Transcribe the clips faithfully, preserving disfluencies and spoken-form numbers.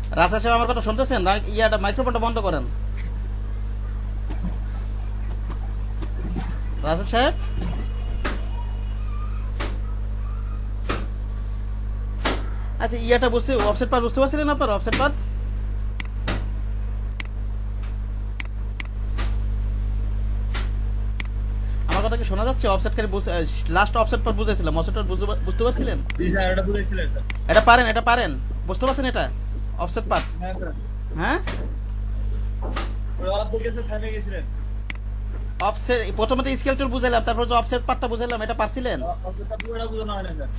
রাসেল সাহেব আমার কথা শুনতেছেন? ইয়াটা মাইক্রোফোনটা বন্ধ করেন। রাসেল সাহেব আচ্ছা ইয়াটা বুঝতে অফসেট পাথ বুঝতে পারছিলেন আপনার? অফসেট পাথ আমার কথা কি শোনা যাচ্ছে? অফসেট করে লাস্ট অফসেট পাথ বুঝাইছিলাম, অফসেট পাথ বুঝতে পারছিলেন? এটা বুঝাইছিলেন স্যার। এটা পারেন, এটা পারেন, বুঝতে পারছেন এটা অফসেট পাথ? হ্যাঁ স্যার। হ্যাঁ ওরা অফসেট থামে গেছিলেন। অফসেট প্রথমে তো স্কেল টুল বুঝাইলাম, তারপর যে অফসেট পাথটা বুঝাইলাম, এটা পারছিলেন? অফসেটটা পুরোটা বুঝানো হয় না স্যার।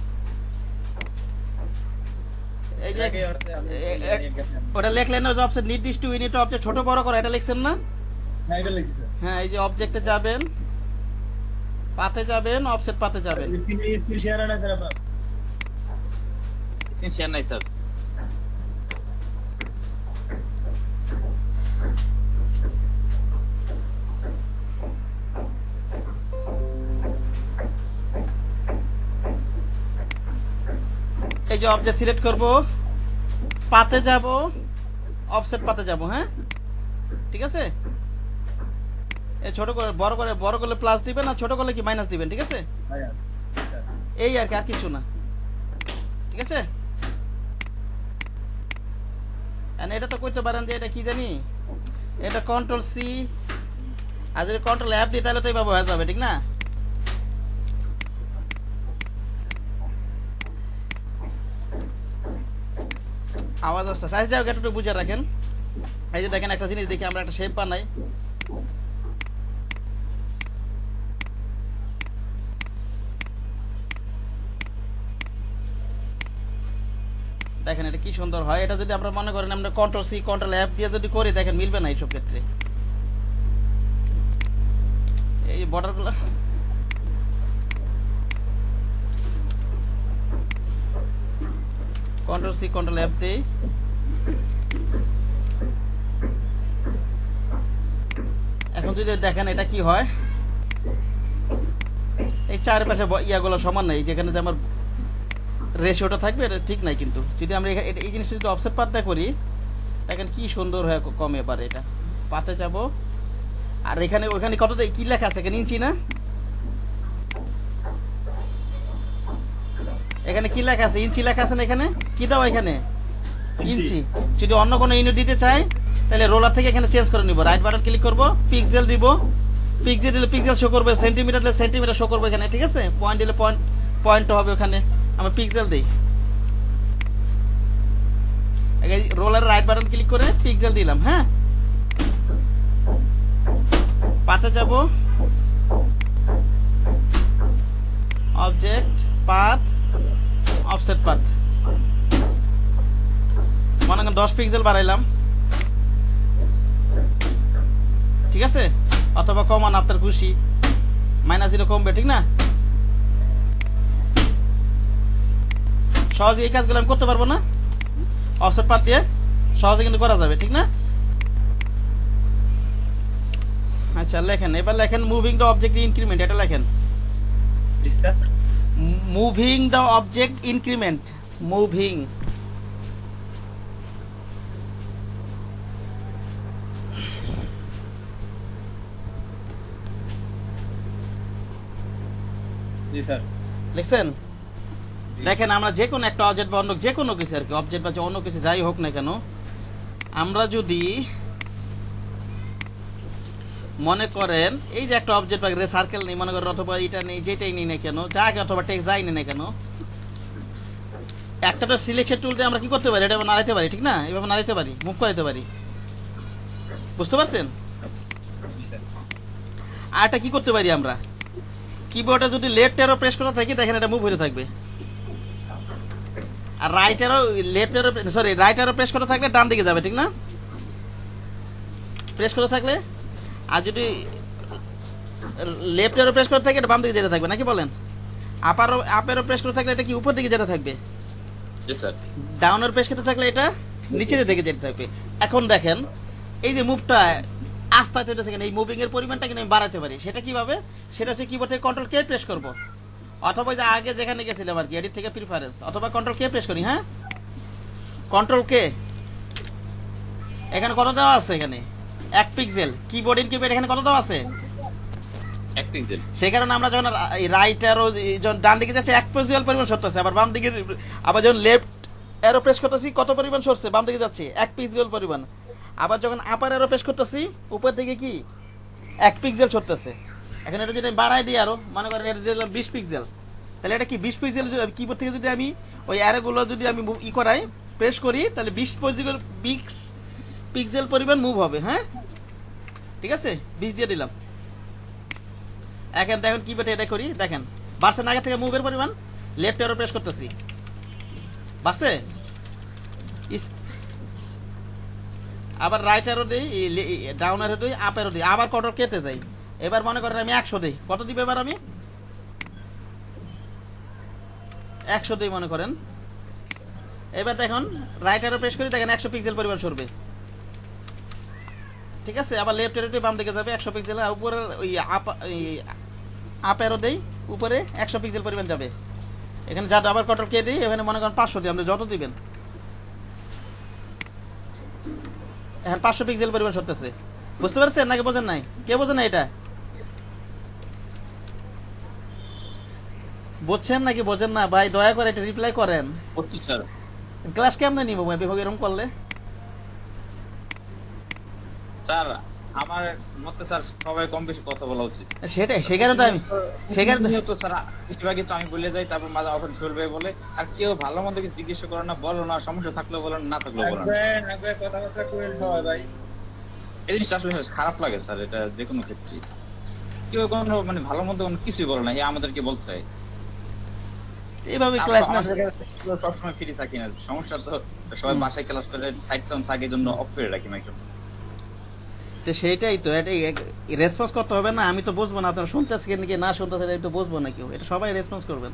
এই যে ওটা লিখলেন না যে অফসেট নির্দিষ্ট ইউনিট অবজেক্ট ছোট বড় করা, এটা লিখছেন না? হ্যাঁ এটা লিখছি স্যার। হ্যাঁ এই যে অবজেক্টে যাবেন, পাথে যাবেন, অফসেট পাথে যাবেন। স্ক্রিনে স্ক্রিন শেয়ার না স্যার আপনার? স্ক্রিন শেয়ার নাই স্যার। এই যে অবজেক্ট সিলেক্ট করব, পাথে যাব, অফসেট পাথে যাব। হ্যাঁ ঠিক আছে, এই ছোট করে বড় করে বড় করলে প্লাস দিবেন, আর ছোট করলে কি মাইনাস দিবেন, ঠিক আছে? আচ্ছা এই আর কি, আর কিছু না, ঠিক আছে? এটা তো কইতে পারেন যে এটা কি জানি, এটা কন্ট্রোল সি, আর যদি কন্ট্রোল এফ দিই তাহলে তো এইভাবে হয়ে যাবে, ঠিক না? আওয়াজ আসছে, সাইজ যাও একটু বুঝে রাখেন। এই যে দেখেন একটা জিনিস দেখি, আমরা একটা শেপ বানাই, দেখেন এটা কি সুন্দর হয়। এটা যদি আমরা মনে করেন আমরা কন্ট্রোল সি কন্ট্রোল এফ দিয়ে যদি করি, দেখেন মিলবে না এইসব ক্ষেত্রে। এই বর্ডার গুলো কন্ট্রোল সি কন্ট্রোল এফ দিই, এখন যদি দেখেন এটা কি হয়, এই চারপাশে ইয়াগুলো সমান নাই, যেখানে যে আমার রেশিওটা থাকবে এটা ঠিক নাই। কিন্তু যদি আমরা এই জিনিসটা যদি অফসেট পাথ দিয়ে করি, দেখেন কি সুন্দর হয়ে কমে পারে। এটা পাতে যাব, আর এখানে ওখানে কত কি লেখা আছে এখানে, ইঞ্চি না? এখানে কি লেখা আছে? ইঞ্চি লেখা আছে না? এখানে কি দাও? এখানে ইঞ্চি। যদি অন্য কোনো ইউনিট দিতে চাই তাহলে রোলার থেকে এখানে চেঞ্জ করে নিব, রাইট বাটন ক্লিক করব, পিক্সেল দিব, পিক্সেল দিলে পিক্সেল শো করবে, সেন্টিমিটার দিলে সেন্টিমিটার শো করবে এখানে, ঠিক আছে? পয়েন্ট দিলে পয়েন্ট পয়েন্ট হবে ওখানে। আমরা পিক্সেল দিই, রোলার রাইট বাটন ক্লিক করে পিক্সেল দিলাম। হ্যাঁ পাথে যাব, অবজেক্ট পাথ, অফসেট পাথ, মনে করেন দশ পিক্সেল বাড়াইলাম, ঠিক আছে? অথবা কমান আপনার খুশি, মাইনাস জিরো কমবে, ঠিক না? সহজে এই কাজগুলো আমি করতে পারবো না? অফসেট পাথ দিয়ে সহজে কিন্তু করা যাবে, ঠিক না? আচ্ছা লেখেন, এবার লেখেন মুভিং দ্য অবজেক্ট ইনক্রিমেন্ট। এটা লেখেন moving the object increment, moving. জি স্যার লিখছেন? দেখেন আমরা যে কোনো একটা অবজেক্ট বা অন্য যে কোনো কিছু আর কি, অবজেক্ট বা অন্য কিছু যাই হোক না কেন, আমরা যদি মনে করেন এই যে একটা অবজেক্ট বা সার্কেল নেই মনে করেন, অথবা এটা নেই, যেটাই নেই না কেন, যা অথবা টেক্সট যাই নেই না কেন, একটা তো সিলেকশন টুল দিয়ে আমরা কি করতে পারি, এটা নাড়াইতে পারি, ঠিক না? এভাবে নাড়াইতে পারি, মুভ করতে পারি, বুঝতে পারছেন? আর এটা কি করতে পারি আমরা, কিবোর্ডে যদি লেফট অ্যারো প্রেস করা থাকি, দেখেন এটা মুভ হতে থাকবে। আর right arrow left arrow sorry right arrow press করা থাকলে ডান দিকে যাবে, ঠিক না? প্রেস করা থাকলে, আর যদি লেফট অ্যারো প্রেস করা থাকে এটা বাম দিকে যেতে থাকবে, নাকি বলেন? Up arrow up arrow press করা থাকলে এটা কি উপর দিকে যেতে থাকবে? জি স্যার। ডাউন অ্যারো প্রেস করতে থাকলে এটা নিচের দিকে যেতে থাকবে। এখন দেখেন এই যে মুভটা আস্তে আস্তে হচ্ছে, এই মুভিং এর পরিমাণটা কিন্তু আমি বাড়াতে পারি। সেটা কিভাবে? সেটা হচ্ছে কিবোর্ড থেকে কন্ট্রোল কে প্রেস করব, অথবা যে আগে যেখানে গেছিলাম আর কি, এডিট থেকে প্রিফারেন্স, অথবা কন্ট্রোল কে প্রেস করি। হ্যাঁ কন্ট্রোল কে, এখানে কত দেওয়া আছে? এখানে এক পিক্সেল। কিবোর্ড ইনকিউবেট এখানে কত দেওয়া আছে? এক পিক্সেল। সেই কারণে আমরা যখন রাইট অ্যারো যখন ডান দিকে যাচ্ছে এক পিক্সেল পরিমাণ সরতেছে, আবার বাম দিকে আবার যখন লেফট অ্যারো প্রেস করতেছি কত পরিমাণ সরছে? বাম দিকে যাচ্ছে এক পিক্সেল পরিমাণ। আবার যখন আপার অ্যারো প্রেস করতেছি উপর দিকে কি এক পিক্সেল সরতেছে। এখন এটা যদি আমি বাড়াই দিই আরো, মনে করেন এটা দিলাম বিশ পিক্সেল, তাহলে এটা কি বিশ পিক্সেল কিবোর্ড থেকে যদি আমি ওই অ্যারোগুলো যদি আমি ই করাই প্রেস করি, তাহলে বিশ পিক্সেল বিশ পিক্সেল পরিমাণ মুভ হবে। হ্যাঁ ঠিক আছে, বিশ দিয়ে দিলাম। এখন দেখেন কিবোর্ডে এটা করি, দেখেন বাড়ছে না আগে থেকে মুভের পরিমাণ? লেফট অ্যারো প্রেস করতেছি, বাড়ছে। আবার রাইট অ্যারো দিই, ডাউন অ্যারো দিই, আপ অ্যারো দিই, আবার কন্ট্রোল কেটে যাই। এবার মনে করেন আমি একশো দিই, কত দিব এবার আমি? একশো দিই মনে করেন। এবার দেখুন রাইট অ্যারো প্রেস করি, দেখেন একশো পিক্সেল পরিমাণ সরবে। ঠিক আছে, আবার লেফট অ্যারো দিয়ে বাম দিকে যাবে একশো পিক্সেল, উপরে ওই আপ আপ অ্যারো দেই, উপরে একশো পিক্সেল পরিমাণ যাবে। এখানে যা আবার কন্ট্রোল কে দিই, এখানে মনে করেন পাঁচশো দিই, আপনি যত দিবেন। এখন পাঁচশো পিক্সেল পরিমাণ সরতেছে। বুঝতে পারছেন নাকি বোঝেন নাই? কে বোঝেন না এটা? বুঝছেন নাকি বোঝেন না ভাই? দয়া করে এটা রিপ্লাই করেন। বুঝছি স্যার। ক্লাস কেমনে নিব বিভাগ এরকম করলে? স্যার আমার মতে স্যার সবাই কম বেশি কথা বলা উচিত। সেটাই, সেখানে তো আমি সেখানে তো স্যার বেশিরভাগই তো আমি বলে যাই, তারপর মাঝে ওখানে শোল ভাই বলে, আর কেউ ভালো মন্দ কিছু জিজ্ঞেস করে না, বলো না, সমস্যা থাকলেও বলো না থাকলেও বলো না। কথাবার্তা কইেন সবাই ভাই। এই জিনিসটা আসলে খারাপ লাগে স্যার, এটা যে কোনো ক্ষেত্রে কেউ কোনো মানে ভালো মন্দ কোনো কিছুই বলে না, এ আমাদেরকে বলতে হয়। এইভাবে ক্লাস না সবসময় ফ্রি থাকি না, সমস্যা তো সবাই বাসায় ক্লাস করে সাইড সাউন্ড থাকে, জন্য অফ করে রাখি মাইক্রোফোন। তো সেইটাই তো, এটা রেসপন্স করতে হবে না? আমি তো বুঝবো না আপনারা শুনতেছেন কি না শুনতেছেন, আমি তো বুঝবো না কেউ, এটা সবাই রেসপন্স করবেন।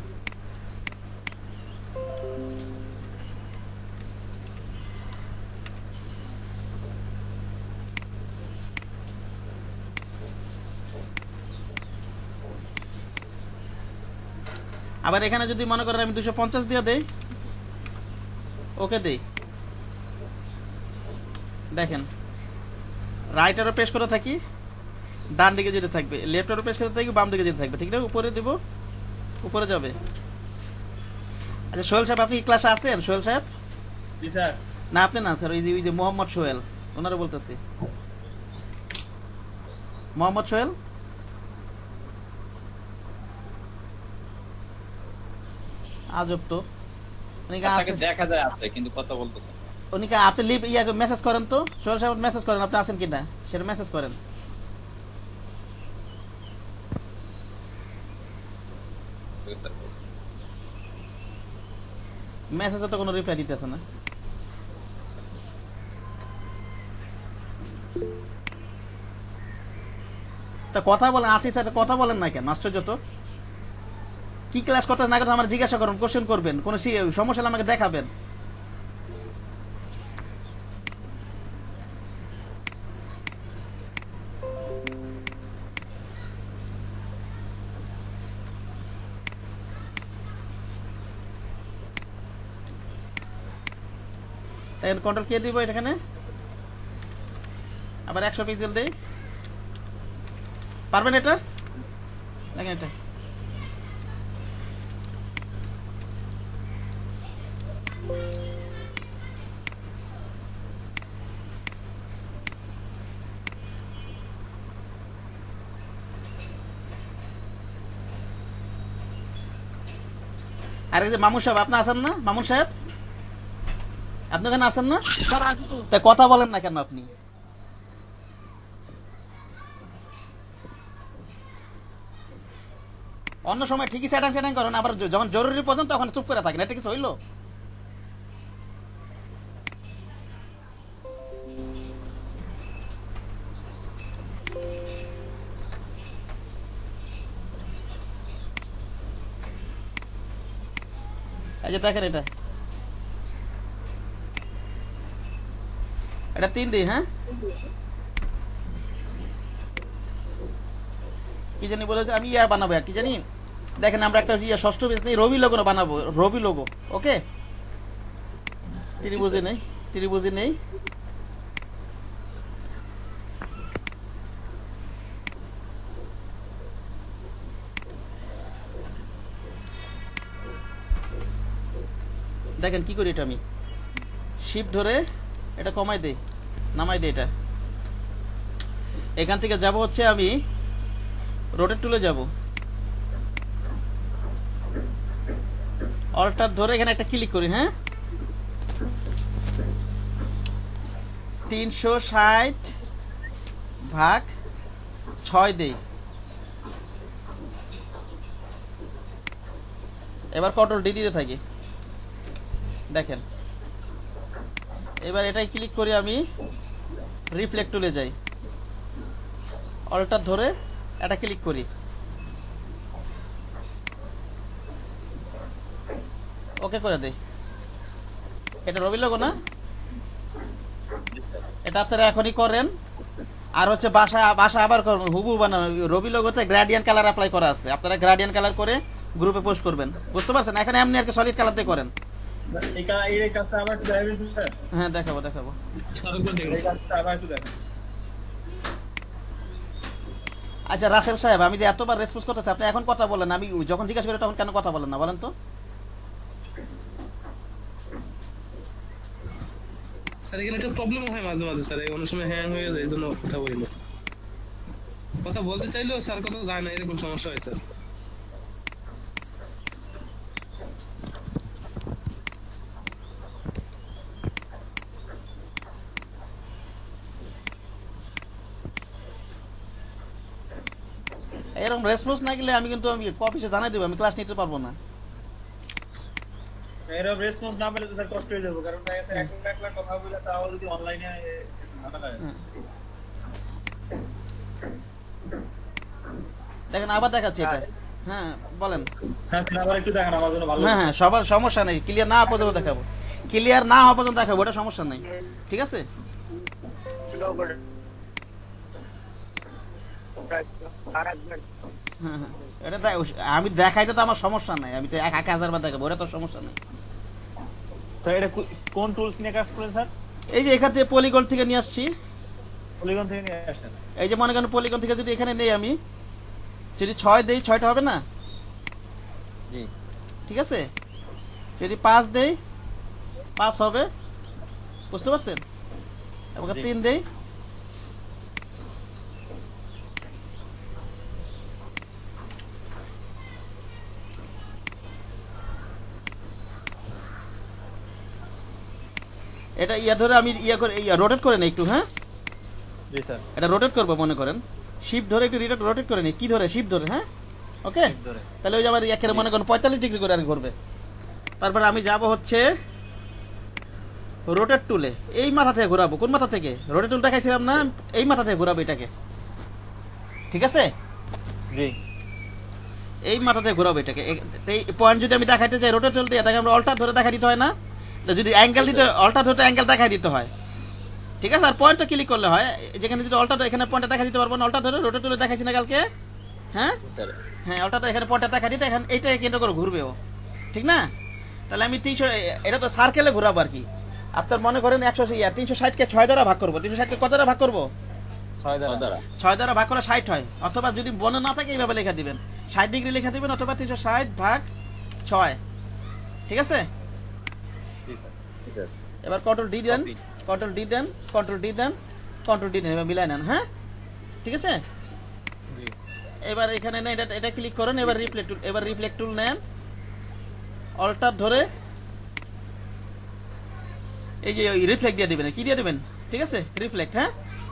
আবার এখানে যদি মনে করেন আমি দুশো পঞ্চাশ দিয়ে দেই, ওকে দেই, দেখেন রাইট অ্যারো প্রেস করে থাকি, ডান দিকে যেতে থাকবে, লেফট অ্যারো প্রেস করে থাকি, বাম দিকে যেতে থাকবে। ঠিক না? উপরে দিব, উপরে যাবে। আচ্ছা সোহেল সাহেব, আপনি ক্লাসে আছেন? সোহেল সাহেব? জি স্যার। না আপনি না স্যার, ওই যে ওই যে মোহাম্মদ সোহেল, ওনারা বলতেছি। মোহাম্মদ সোহেল আজব তো, উনি কে তাকে আছেন? দেখা যায় আছে কিন্তু কথা বলতেছে। উনি কে আপনি লিভ ইয়া মেসেজ করেন তো, সোহেল সাহেব মেসেজ করেন আপনি আছেন কিনা, সেটা মেসেজ করেন। মেসেজে তো কোনো রিপ্লাই দিতেছে না। তা কথা বলেন, আছি স্যার, কথা বলেন না কেন? আশ্চর্য তো। কি ক্লাস করতে না করতে আমার জিজ্ঞাসা করুন, কোশ্চেন করবেন, কোনো সমস্যা হলে আমাকে দেখাবেন। তাই কন্ট্রোল কে দিব এখানে, আবার একশো পিক্সেল দেই, পারবেন এটা? দেখেন এটা আরে যে মামুন সাহেব আপনি আছেন না? মামুন সাহেব আপনি ওখানে আছেন না? তাই কথা বলেন না কেন আপনি? অন্য সময় ঠিকই স্যাটাং স্যাটাং করেন, আবার যখন জরুরি পর্যন্ত তখন চুপ করে থাকেন, এটা কিছু হইলো? এই যে দেখেন এটা এটা তিন দিই। হ্যাঁ কি জানি বলেছে, আমি ইয়া বানাবো কি জানি, দেখেন আমরা একটা ইয়া ষষ্ঠ বেস নেই, রবি লোগো বানাবো, রবি লোগো। ওকে ত্রিভুজে নেই, ত্রিভুজে নেই, দেখেন কি করি এটা, আমি শিফট ধরে এটা কমাই দেই, নামাই দেই, এটা এখান থেকে যাব হচ্ছে আমি রোটেট টুলে যাব, অল্টার ধরে এখানে একটা ক্লিক করি, হ্যাঁ তিনশো ষাট ভাগ ছয় দেই, এবার কন্ট্রোল ডি দিতে থাকি। দেখেন এবার এটাই ক্লিক করি, আমি রিফ্লেক্ট টুলে যাই, অল্টার ধরে এটা ক্লিক করি, ওকে করে দেই। এটা রবি লোগো না, এটা আপনারা এখনই করেন। আর হচ্ছে বাসা বাসা আবার করবেন হুবু বানানো, রবি লোগোতে গ্রেডিয়েন্ট কালার অ্যাপ্লাই করা আছে, আপনারা গ্রেডিয়েন্ট কালার করে গ্রুপে পোস্ট করবেন, বুঝতে পারছেন? এখানে এমনি আর কি সলিড কালার দিয়ে করেন। এই কা- এই কাজটা আবার একটু দেখাবেন স্যার? হ্যাঁ দেখাবো দেখাবো। এই কাজটা আবার একটু দেখেন। আচ্ছা রাসেল সাহেব, আমি যে এতবার রেসপন্স করতেছি, আপনি এখন কথা বলেন, আমি যখন জিজ্ঞাসা করি তখন কেন কথা বলেন না বলেন তো? স্যার এখানে একটা প্রবলেম হয় মাঝে মাঝে স্যার, এই অনেক সময় হ্যাং হয়ে যায়, এই জন্য কথা বলি না। কথা বলতে চাইলেও স্যার কথা যায় না, এরকম সমস্যা হয় স্যার। এরকম রেসপন্স না গেলে আমি কিন্তু আমি অফিসে জানাই দেবো, আমি ক্লাস নিতে পারবো না। এরকম রেসপন্স না পেলে তো স্যার কষ্ট হয়ে যাবে, কারণ দেখা গেছে এক লাখ এক লাখ কথা বলে তাও যদি অনলাইনে ঝামেলা হয়। হ্যাঁ। দেখেন আবার দেখাচ্ছি এটা, হ্যাঁ বলেন। হ্যাঁ স্যার আবার একটু দেখেন আমার জন্য ভালো হ্যাঁ হবে। হ্যাঁ সবার সমস্যা নেই, ক্লিয়ার না হওয়া পর্যন্ত দেখাবো, ক্লিয়ার না হওয়া পর্যন্ত দেখাবো, ওটা সমস্যা নেই, ঠিক আছে? হ্যাঁ হ্যাঁ এটা দেখ- আমি দেখাইতে তো আমার সমস্যা নাই, আমি তো এক এক হাজার বার দেখাবো, ওটা তো সমস্যা নেই। তো এটা কো- কোন টুলস নিয়ে কাজ করেন স্যার? এই যে এখান থেকে পলিগন থেকে নিয়ে আসছি, পলিগন থেকে নিয়ে আসেন। এই যে মনে করেন পলিগন থেকে যদি এখানে নেই আমি, যদি ছয় দেই ছয়টা হবে না, জি ঠিক আছে? যদি পাঁচ দেই পাঁচ হবে, বুঝতে পারছেন? এবার জি। তিন দেই, এটা ইয়া ধরে আমি ইয়া করে ইয়া রোটেট করে নেই একটু, হ্যাঁ জি স্যার। এটা রোটেট করবো, মনে করেন শিফট ধরে একটু রিটেট রোটেট করে নিই, কি ধরে শিফট ধরে, হ্যাঁ ওকে। ধরে তাহলে ওই যে আমার একের মনে করেন পঁয়তাল্লিশ ডিগ্রি করে আর কি ঘুরবে। তারপরে আমি যাব হচ্ছে রোটেট টুলে, এই মাথা থেকে ঘোরাবো, কোন মাথা থেকে? রোটেট টুল দেখাইছিলাম না, এই মাথা থেকে ঘোরাবো এটাকে, ঠিক আছে? জি এই মাথা থেকে ঘোরাবো এটাকে। এ- এই পয়েন্ট যদি আমি দেখাইতে চাই রোটেট টুল দিয়ে, তাকে আমরা অল্টার ধরে দেখা দিতে হয় না? তো যদি অ্যাঙ্গেল দিতে অল্টার ধরতে অ্যাঙ্গেল দেখাই দিতে হয়, ঠিক আছে? আর পয়েন্টটা ক্লিক করলে হয়, যেখানে যদি অল্টার এখানে পয়েন্টটা দেখা দিতে পারবো না, অল্টার ধরে রোটেট টুলে দেখাইছি না কালকে, হ্যাঁ স্যার হ্যাঁ ওটা তো এখানে পয়েন্টটা দেখা দিতে, এখানে এইটা কেন্দ্র করে ঘুরবে ও, ঠিক না? তাহলে আমি তিনশো, এটা তো সার্কেলে ঘোরাবো আর কি। আপনার মনে করেন একশো ইয়া তিনশো ষাটকে ছয় দ্বারা ভাগ করবো, তিনশো ষাটকে কত দ্বারা ভাগ করবো? ছয় দ্বারা। দ্বারা ছয় দ্বারা ভাগ করে ষাট হয়, অথবা যদি মনে না থাকে এইভাবে লেখা দিবেন, ষাট ডিগ্রি লেখা দিবেন, অথবা তিনশো ষাট ভাগ ছয়, ঠিক আছে? জি স্যার। জি স্যার এবার কন্ট্রোল ডি দেন, Copy। কন্ট্রোল ডি দেন, কন্ট্রোল ডি দেন, কন্ট্রোল ডি দেন, এবার মিলাই নেন, হ্যাঁ ঠিক আছে? জি এবার এখানে নেন, এটা এটা ক্লিক করেন, এবার রিফ্লেক্ট টুল, এবার রিফ্লেক্ট টুল নেন, অল্টার ধরে এই যে রিফ্লেক্ট দিয়ে দিবেন, কি দিয়ে দিবেন, ঠিক আছে? রিফ্লেক্ট, হ্যাঁ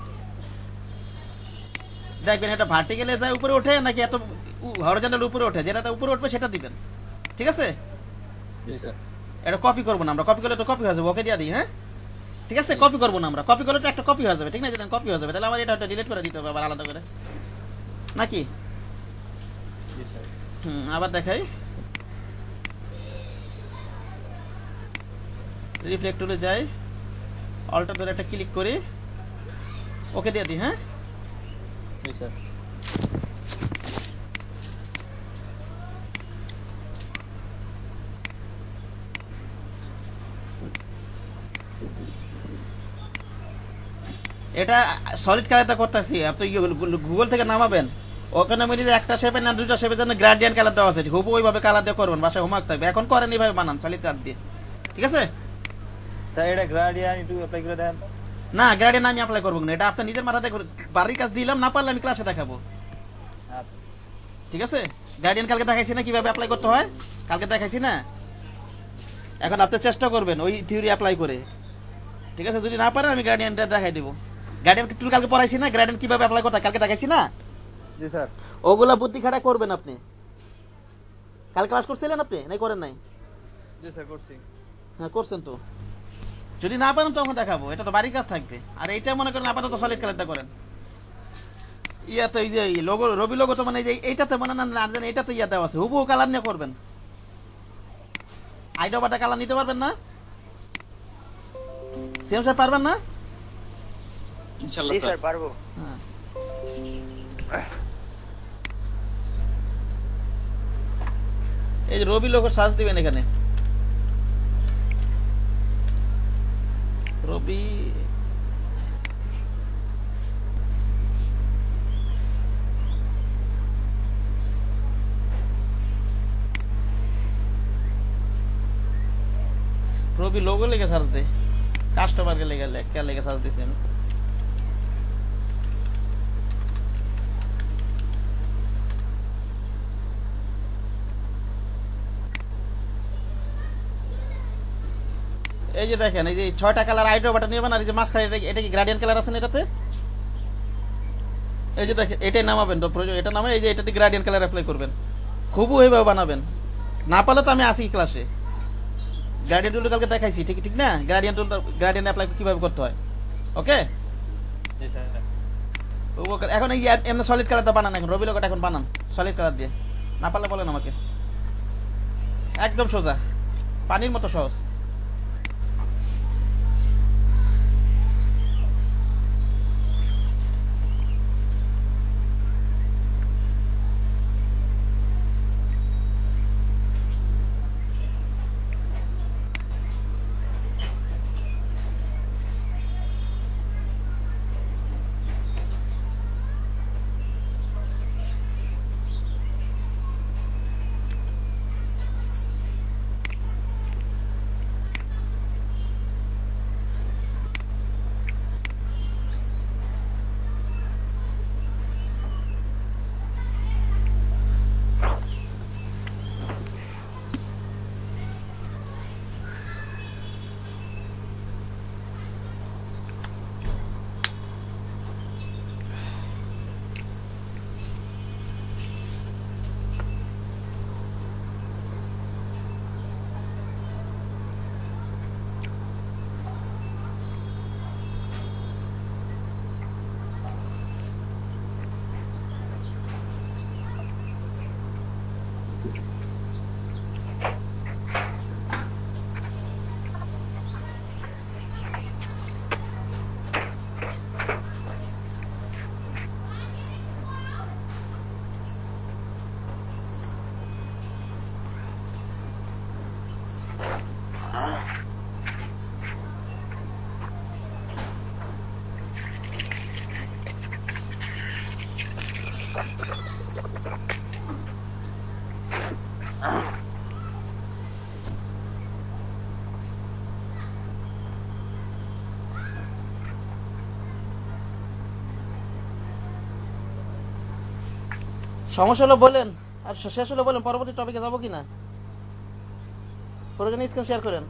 দেখবেন এটা ভার্টিক্যালে যায় উপরে ওঠে নাকি এত হরিজন্টাল উপরে ওঠে, যেটা উপরে উঠবে সেটা দিবেন, ঠিক আছে? জি স্যার। এটা কপি করবো না আমরা, কপি করলে তো কপি হয়ে যাবে, ওকে দিয়ে দিই, হ্যাঁ ঠিক আছে? কপি করবো না আমরা, কপি করলে তো একটা কপি হয়ে যাবে, ঠিক না? যেটা কপি হয়ে যাবে, তাহলে আমার এটা ডিলিট করে দিতে হবে আবার আলাদা করে, নাকি? জি স্যার। হুম আবার দেখাই, রিফ্লেক্ট টুলে যাই, অল্টার ধরে একটা ক্লিক করি, ওকে দিয়ে দিই, হ্যাঁ জি স্যার। এটা সলিড কালারটা করতেছি, আপনি গুগল থেকে নামাবেন, ওখানে আমি যদি একটা শেপে না দুইটা শেপের জন্য গ্রেডিয়েন্ট কালার দেওয়া আছে, হুবু ওইভাবে কালার দিয়ে করবেন, বাসায় হোমওয়ার্ক থাকবে, এখন করেন এইভাবে বানান সলিড কালার দিয়ে, ঠিক আছে? স্যার এটা গ্রাডিয়ান একটু অ্যাপ্লাই করে দেন। না গার্ডিয়ান আমি অ্যাপ্লাই করবো না, এটা আপনার নিজের মাথাতে করে- বাড়ির কাজ দিলাম, না পারলে আমি ক্লাসে দেখাবো। আচ্ছা ঠিক আছে? গার্ডিয়ান কালকে দেখাইছি না কিভাবে অ্যাপ্লাই করতে হয়, কালকে দেখাইছি না? এখন আপনি চেষ্টা করবেন ওই থিওরি অ্যাপ্লাই করে। ঠিক আছে? যদি না পারেন আমি গার্ডিয়ানটা দেখাই দেবো। গার্ডিয়ান টুল কালকে পড়াইছি না, গার্ডিয়ান কিভাবে অ্যাপ্লাই করতে হয় কালকে দেখাইছি না? জি স্যার। ওগুলা বুদ্ধি খাটা করবেন আপনি। কাল ক্লাস করছিলেন আপনি নাই করেন নাই? জি স্যার করছি। হ্যাঁ করছেন তো। যদি না পারেন তখন দেখাবো, এটা তো বাড়ির কাজ থাকবে। আর এইটা মনে করেন আপাতত সলিড কালারটা করেন। ইয়াতে এই যে লোগো রবি লোগো তো মানে এই যে এইটাতে মনে না না জানি এটাতে ইয়া দেওয়া আছে, হুবহু কালার নিয়ে করবেন। আইডো বাটা কালার নিতে পারবেন না? সেম সাহেব পারবেন না? ইনশাআল্লাহ জি স্যার। স্যার পারবো। হ্যাঁ। এই যে রবি লোগো সার্চ দিবেন এখানে। রবি রবি লোগো লেগে সার্চ দে, কাস্টমার কে লেগে লেগে লেগে সার্চ দিছি আমি। এই যে দেখেন এই যে ছয়টা কালার আইড্রো বাটন নেবেন, আর এই যে মাঝখানে এটা এটা কি গ্রেডিয়েন্ট কালার আছে না এটাতে? এই যে দেখেন এটাই নামাবেন, তো প্রয়োজন এটা নামে এই যে এটাতে গ্রেডিয়েন্ট কালার অ্যাপ্লাই করবেন, খুব ওইভাবে বানাবেন। না পারলে তো আমি আসি ক্লাসে, গ্রেডিয়েন্ট টুল কালকে দেখাইছি, ঠিক ঠিক না? গ্রেডিয়েন্ট টুল গ্রেডিয়েন্ট অ্যাপ্লাই কিভাবে করতে হয়, ওকে? জি স্যার। ও- এখন এই এমনি সলিড কালারটা বানান, এখন রবি লোগোটা এখন বানান সলিড কালার দিয়ে। না পারলে বলেন আমাকে, একদম সোজা, পানির মতো সহজ। সমস্যা হলো বলেন, আর শেষ হলো বলেন, পরবর্তী টপিকে যাবো কিনা, প্রয়োজনে স্ক্রিন শেয়ার করেন।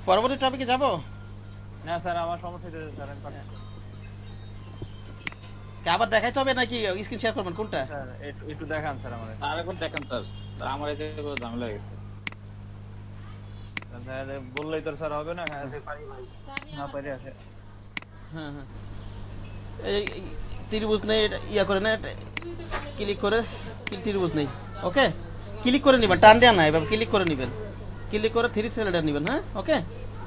পরবর্তী টপিকে যাব। না স্যার আমার সমস্যা হইতেছে স্যার, আমি পাঠান কি আবার দেখাইতে হবে নাকি স্ক্রিন শেয়ার করবেন কোনটা? স্যার, একটু একটু দেখান স্যার আমারে। আর এখন দেখেন স্যার, আমার এই জায়গায় পুরো ঝামেলা হয়ে গেছে। তাহলে বললেই তো স্যার হবে না, হ্যাঁ পারি ভাই, না পারি আছে। হ্যাঁ হ্যাঁ এই এই ত্রিভুজ নেই, এটা ইয়া করে না, ক্লিক করে ক্লিক ত্রিভুজ নেই। ওকে, ক্লিক করে নেবেন, টান দেওয়া না, এভাবে ক্লিক করে নেবেন, ক্লিক করে থ্রি সিলিন্ডার নেবেন। হ্যাঁ ওকে,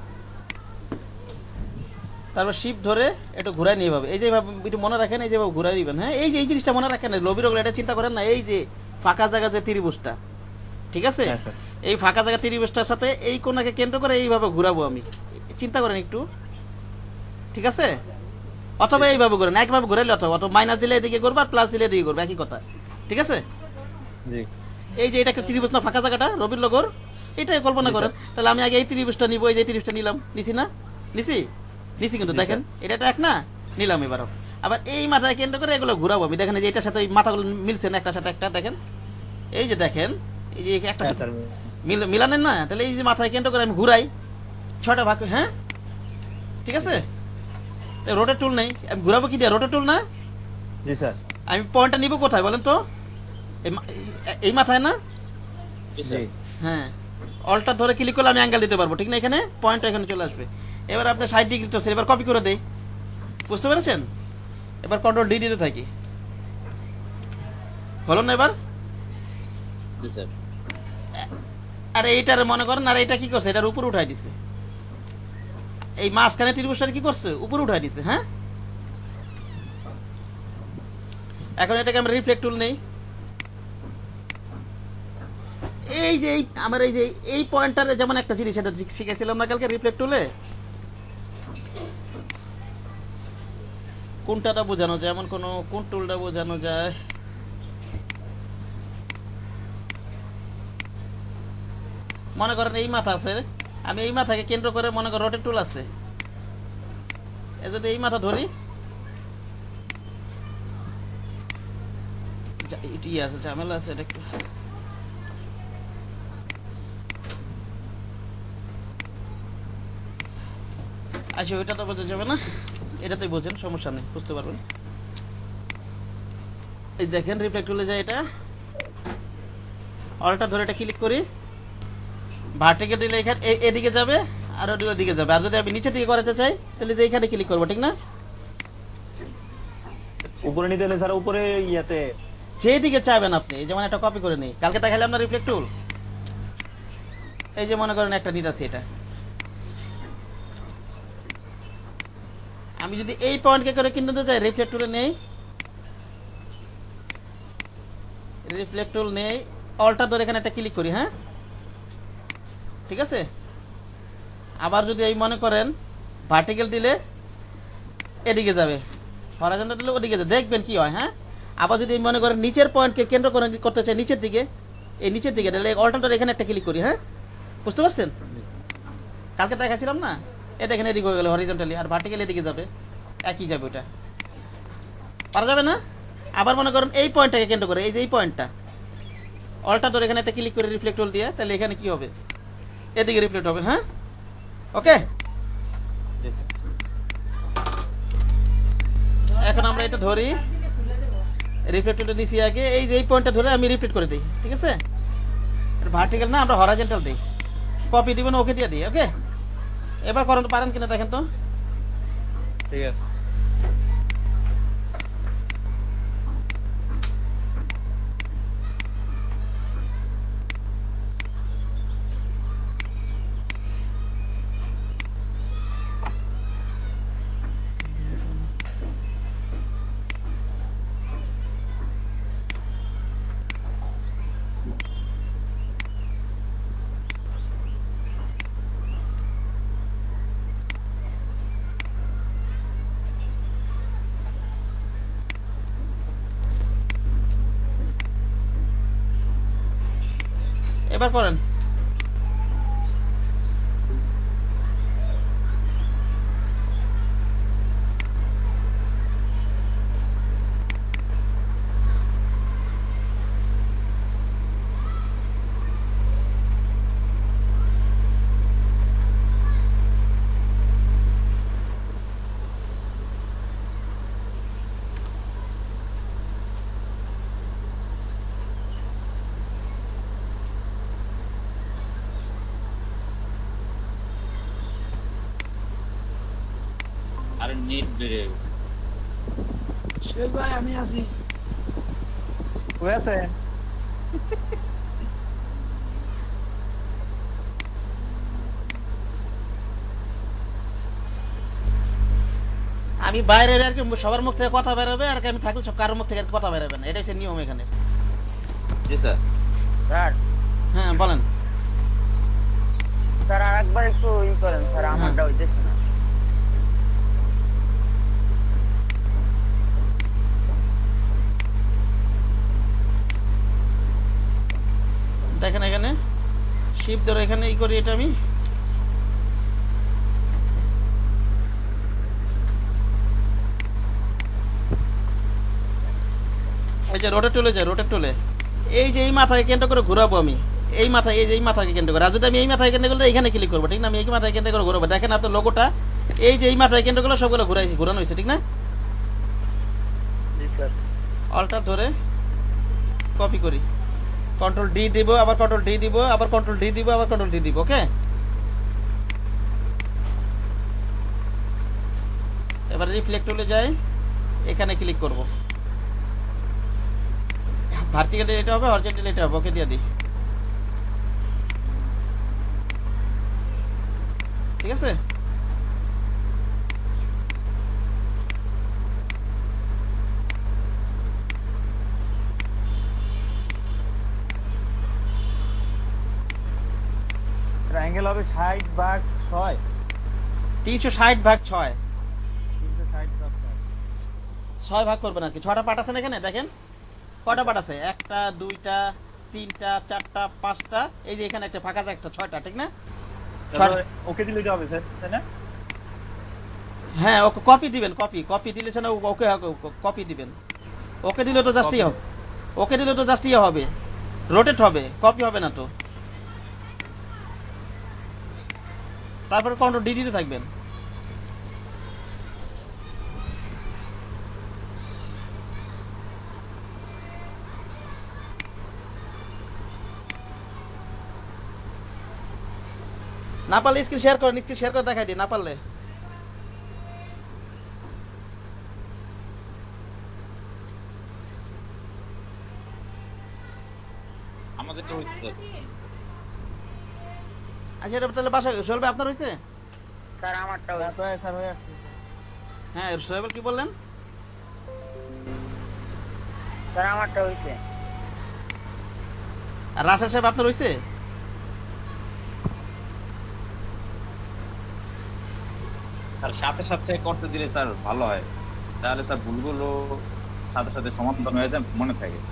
তারপর শিফট ধরে একটু ঘুরাই নিয়ে ভাবে, এই যে ভাবে একটু মনে রাখেন, এই যে ভাবে ঘুরাই দিবেন। হ্যাঁ এই যে এই জিনিসটা মনে রাখেন, লবির ওগুলো এটা চিন্তা করেন না, এই যে ফাঁকা জায়গা যে ত্রিভুজটা, ঠিক আছে, হ্যাঁ, স্যার। এই ফাঁকা জায়গা ত্রিভুজটার সাথে এই কোণাকে কেন্দ্র করে এইভাবে ঘুরাবো আমি, চিন্তা করেন একটু, ঠিক আছে? অথবা এইভাবে ঘুরেন, একভাবে ঘুরাইলে অথবা অথবা মাইনাস দিলে এদিকে করবো আর প্লাস দিলে এদিকে করবো, একই কথা, ঠিক আছে? জি এই যে এটা একটা ত্রিভুজ না, ফাঁকা জায়গাটা রবির লগর, এটাই কল্পনা করেন। তাহলে আমি আগে এই ত্রিভুজটা নিবো, এই যে ত্রিভুজটা নিলাম, নিছি না, নিছি নিছি কিন্তু দেখেন এটা একটা এক না, নিলাম এবারও। আবার এই মাথায় কেন্দ্র করে এগুলো ঘুরাবো আমি, দেখেন এই যে এটার সাথে এই মাথাগুলো মিলছে না, একটার সাথে একটা, দেখেন এই যে দেখেন এই যে একটা হ্যাঁ সাথে স্যার, মিল মিলানেন না, তাহলে এই যে মাথায় কেন্দ্র করে আমি ঘুরাই ছয়টা ভাগ, হ্যাঁ ঠিক আছে? রোটেট টুল নেই, আমি ঘুরাবো কি দিয়ে, রোটেট টুল না, জি স্যার, আমি পয়েন্টটা নিব কোথায় বলেন তো, এই মা- এই মাথায় না, জি হ্যাঁ অল্টার ধরে ক্লিক করলে আমি অ্যাঙ্গেল দিতে পারবো, ঠিক না? এখানে পয়েন্টটা এখানে চলে আসবে। এবার আপনি ষাট ডিগ্রি তো এবার কপি করে দেই, বুঝতে পেরেছেন? এবার কন্ট্রোল ডি দিতে থাকি, হলো না এবার? জি স্যার। আর এইটার মনে করেন, আর এইটা কি করছে, এটার উপরে উঠাই দিছে, এই মাঝখানে ত্রিভুজটা কি করছে, উপরে উঠাই দিছে। হ্যাঁ এখন এটাকে আমরা রিফ্লেক্ট টুল নেই, এই যে এই আমার এই যে এই পয়েন্টারে যেমন একটা জিনিস এটা শিখেছিলাম না কালকে রিফ্লেক্ট টুলে, কোনটাটা বোঝানো যায়, এমন কোন কোন টুলটা বোঝানো যায়, মনে করেন এই মাথা আছে, আমি এই মাথাকে কেন্দ্র করে মনে করেন রোটেট টুল আছে, এই যদি এই মাথা ধরি, যা- এটি আছে ঝামেলা আছে এটা একটু, আচ্ছা ওইটা তো বোঝা যাবে না, এটাতেই বোঝেন, সমস্যা নেই, বুঝতে পারবেন। এই দেখেন রিফ্লেক্ট টুলে যায়, এটা অলটা ধরে এটা ক্লিক করি, ভার্টিক্যাল দিলে এখানে এ- এদিকে যাবে আর ওদিকে দিকে যাবে, আর যদি আমি নিচের দিকে করাতে চাই তাহলে যে এখানে ক্লিক করবো, ঠিক না? উপরে নিতে হলে স্যার উপরে ইয়াতে, যেদিকে চাইবেন আপনি, এই যেমন একটা কপি করে নিই, কালকে দেখালাম না রিফ্লেক্ট টুল, এই যে মনে করেন একটা নিতেছি, এটা আমি যদি এই পয়েন্টকে করে কিনতে চাই, রিফ্লেক্ট টুলে নেই, রিফ্লেক্ট টুল নেই, অল্টার ধরে এখানে একটা ক্লিক করি, হ্যাঁ ঠিক আছে? আবার যদি এই মনে করেন ভার্টিক্যাল দিলে এদিকে যাবে, হরাইজন্টাল দিলে ওদিকে যাবে, দেখবেন কি হয়। হ্যাঁ আবার যদি মনে করেন নিচের পয়েন্টকে কেন্দ্র করে করতে চাই, নিচের দিকে, এই নিচের দিকে তাহলে অল্টার ধরে এখানে একটা ক্লিক করি, হ্যাঁ বুঝতে পারছেন? কালকে দেখাছিলাম না, এ দেখেন এদিকে হয়ে গেল হরিজন্টালি, আর ভার্টিক্যাল এদিকে যাবে, একই যাবে, ওটা পারা যাবে না? আবার মনে করেন এই পয়েন্টটাকে কেন্দ্র করে, এই যে এই পয়েন্টটা, অলটা ধরে এখানে একটা ক্লিক করে রিফ্লেক্ট টুল দিয়ে, তাহলে এখানে কি হবে, এদিকে রিফ্লেক্ট হবে। হ্যাঁ ওকে, জি স্যার, এখন আমরা এটা ধরি, রিফ্লেক্ট টুলটা নিচে আগে, এই যে এই পয়েন্টটা ধরে আমি রিফ্লেক্ট করে দিই, ঠিক আছে? ভার্টিক্যাল না, আমরা হরাইজন্টাল দিই, কপি দিবেন, ওকে দিয়ে দিই। ওকে, এবার করেন পারেন কিনা দেখেন তো। ঠিক আছে। এবার করেন, আর নেট বেড়ে গেছে। সুহেল ভাই আমি আছি। কই আছেন? আমি বাইরে আর কি সবার মুখ থেকে কথা বেরোবে আর কি আমি থাকলে সব কারোর মুখ থেকে আর কি কথা বেরোবে না, এটাই হচ্ছে নিয়ম এখানে। জি স্যার। স্যার হ্যাঁ বলেন। স্যার আরেকবার একটু ই করেন স্যার, আমারটা হইতেছে না। দেখেন এখানে শিপ ধরে এখানে ই করি, এটা আমি এই যে রোটেট টুলে যায়, রোটেট টুলে এই যে এই মাথায় কেন্দ্র করে ঘোরাবো আমি, এই মাথায় এই যে এই মাথাকে কেন্দ্র করে। আর যদি আমি এই মাথায় কেন্দ্র করলে এখানে ক্লিক করবো, ঠিক না? আমি এই মাথায় কেন্দ্র করে ঘোরাবো। দেখেন আপনার লোগোটা এই যে এই মাথায় কেন্দ্র করলে সবগুলো ঘুরাই ঘোরানো হয়েছে, ঠিক না? জি স্যার। অল্টার ধরে কপি করি, কন্ট্রোল ডি দিব, আবার কন্ট্রোল ডি দিব, আবার কন্ট্রোল ডি দিব, আবার কন্ট্রোল ডি দিব। ওকে, এবার রিফ্লেক্ট টুলে যাই, এখানে ক্লিক করব। ভার্টিক্যালি এটা হবে, হরিজন্টালি এটা হবে। ওকে দিয়ে দিই, ঠিক আছে। অ্যাঙ্গেল হবে ষাট ভাগ ছয়। তিনশো ষাট ভাগ ছয়, তিনশো ষাট ভাগ ছয়। ছয় ভাগ করবেন আর কি। ছয়টা পার্ট আছে না এখানে, দেখেন কয়টা পার্ট আছে, একটা দুইটা তিনটা চারটা পাঁচটা, এই যে এখানে একটা ফাঁকা আছে একটা, ছয়টা, ঠিক না? তাহলে ওকে দিলে হবে স্যার, তাই না? হ্যাঁ ওকে কপি দিবেন, কপি কপি দিলে না ওকে কপি দিবেন। ওকে দিলে তো জাস্ট ইয়ে হবে, ওকে দিলে তো জাস্ট ইয়ে হবে, রোটেট হবে, কপি হবে না তো। তারপরে কন্ট্রোল ডি দিতে থাকবেন। না পারলে স্ক্রিন শেয়ার করেন, স্ক্রিন শেয়ার করে দেখাই দিই না পারলে। আমাদের তো হচ্ছে স্যার। আচ্ছা এটা তাহলে বাসা সোহেল ভাই আপনার হয়েছে? স্যার আমারটা হইছে। তারপরে স্যার হয়ে আসছে। হ্যাঁ সোহেল কি বললেন? স্যার আমারটা হইছে। আর রাসেল সাহেব আপনার হয়েছে? স্যার সাথে সাথে করতে দিলে স্যার ভালো হয়, তাহলে স্যার ভুলগুলো সাথে সাথে সমাধান হয়ে যায়, মনে থাকে।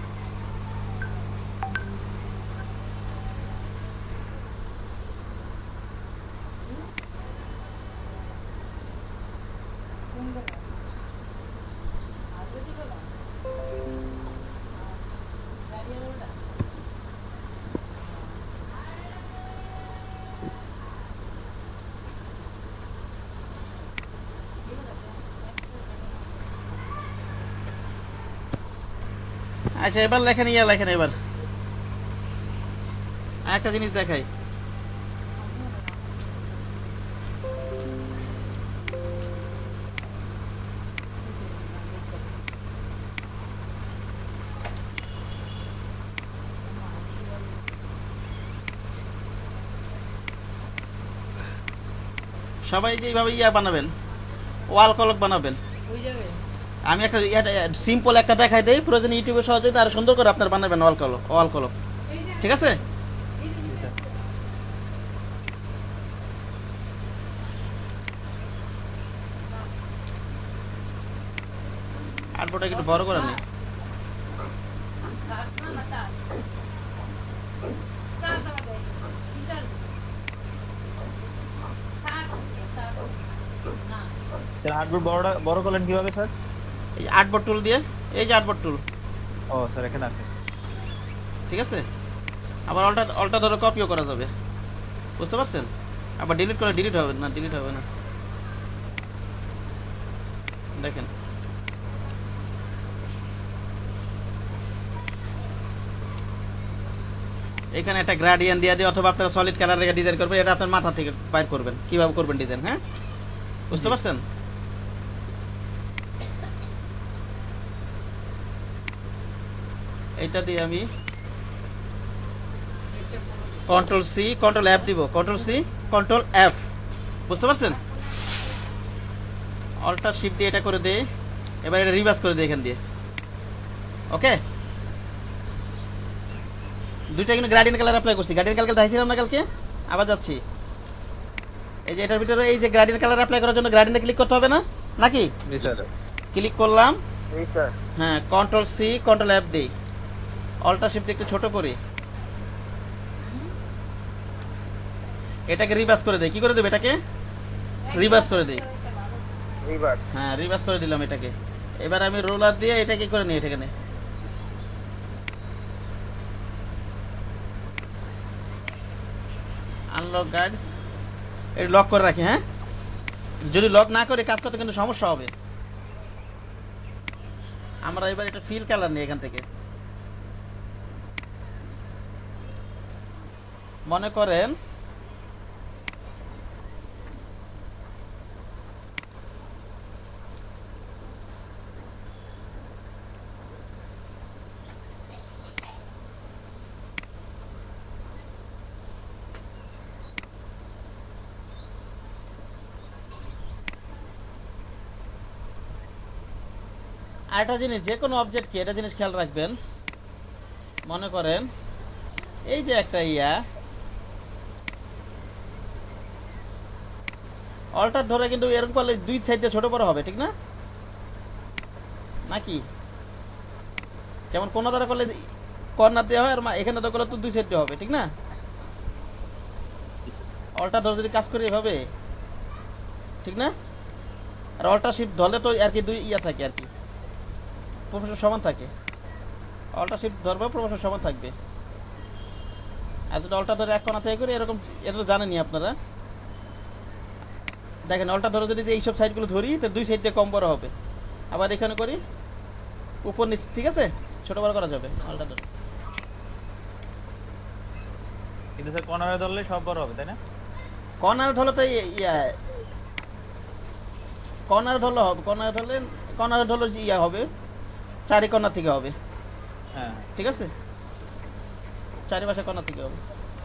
আচ্ছা এবার লেখেন, ইয়া লেখেন এবার একটা জিনিস দেখাই। সবাই যে এইভাবে ইয়া বানাবেন, ওয়াল কলক বানাবেন। আমি একটা সিম্পল একটা দেখাই দেই, প্রয়োজন ইউটিউবে সহজে আরো সুন্দর করে আপনার বানাবেন ওয়াল কলক, ওয়াল কলক, ঠিক আছে? আর্টবোর্ডটা একটু বড় করে নিই। স্যার আর্টবোর্ড বড়টা বড় করলেন কিভাবে স্যার? এই যে আর্টবোর্ড টুল দিয়ে, এই যে আর্টবোর্ড টুল, ও স্যার এখানে আছে, ঠিক আছে। আবার অল্টা অল্টা ধরে কপিও করা যাবে, বুঝতে পারছেন? আবার ডিলিট করে ডিলিট হবে না, ডিলিট হবে না, দেখেন। এখানে একটা গ্রেডিয়েন্ট দিয়ে দিয়ে অথবা আপনারা সলিড কালার রেখে ডিজাইন করবেন, এটা আপনার মাথা থেকে বাইর করবেন কিভাবে করবেন ডিজাইন, হ্যাঁ বুঝতে পারছেন? এইটা দিয়ে আমি কন্ট্রোল সি কন্ট্রোল এফ দিব, কন্ট্রোল সি কন্ট্রোল এফ, বুঝতে পারছেন? অল্টার শিফট দিয়ে এটা করে দেই, এবার এটা রিভার্স করে দিই এখান দিয়ে। ওকে, দুইটা কিন্তু গ্রেডিয়েন্ট কালার অ্যাপ্লাই করছি। গ্রেডিয়েন্ট কালার দেখাইছিলাম না কালকে, আবার যাচ্ছি। এই যে এটার ভিতরে এই যে গ্রেডিয়েন্ট কালার অ্যাপ্লাই করার জন্য গ্রেডিয়েন্টে ক্লিক করতে হবে না নাকি? জি স্যার। ক্লিক করলাম, জি স্যার। হ্যাঁ, কন্ট্রোল সি কন্ট্রোল এফ দিই, অল্টার শিফট একটু ছোট করি, এটাকে রিভার্স করে দেই। কি করে দেব এটাকে? রিভার্স করে দেই। রিভার্স। হ্যাঁ, রিভার্স করে দিলাম এটাকে। এবার আমি রোলার দিয়ে এটাকে করে নিই, এটাকে আনলক গাইডস, এটা লক করে রাখি। হ্যাঁ, যদি লক না করে কাজ করতে কিন্তু সমস্যা হবে। আমরা এবার এটা ফিল কালার নিই এখান থেকে। মনে করেন আরেকটা জিনিস, যে কোনো অবজেক্টকে এটা জিনিস খেয়াল রাখবেন। মনে করেন এই যে একটা ইয়া অল্টার ধরে কিন্তু এরকম করলে দুই সাইডে ছোট বড় হবে, ঠিক না? নাকি যেমন কোন দ্বারা করলে কর্নার দেওয়া হয়, আর এখানে তো করলে তো দুই সাইডে হবে, ঠিক না? অল্টার ধরে যদি কাজ করি এভাবে, ঠিক না? আর অল্টার শিফট ধরলে তো আর কি দুই ইয়া থাকে, আর কি প্রফেশন সমান থাকে। অল্টার শিফট ধরবে, প্রফেশন সমান থাকবে। আর যদি অল্টার ধরে এক কোণা থেকে করি এরকম, এটা তো জানেনি আপনারা। দেখেন অল্টার ধরে যদি এইসব সাইডগুলো ধরি তো দুই সাইডে কম বড় হবে। আবার এখানে করি উপর নিচ, ঠিক আছে, ছোট বড় করা যাবে অল্টার ধরে। কিন্তু স্যার কর্নারে ধরলে সব বড় হবে, তাই না? কর্নার ধরলে তো ইয়া কর্নার ধরলে হবে, কর্নার ধরলে কর্নার ধরলে ইয়া হবে, চারি কর্নার থেকে হবে। হ্যাঁ, ঠিক আছে, চারিপাশে কর্নার থেকে হবে।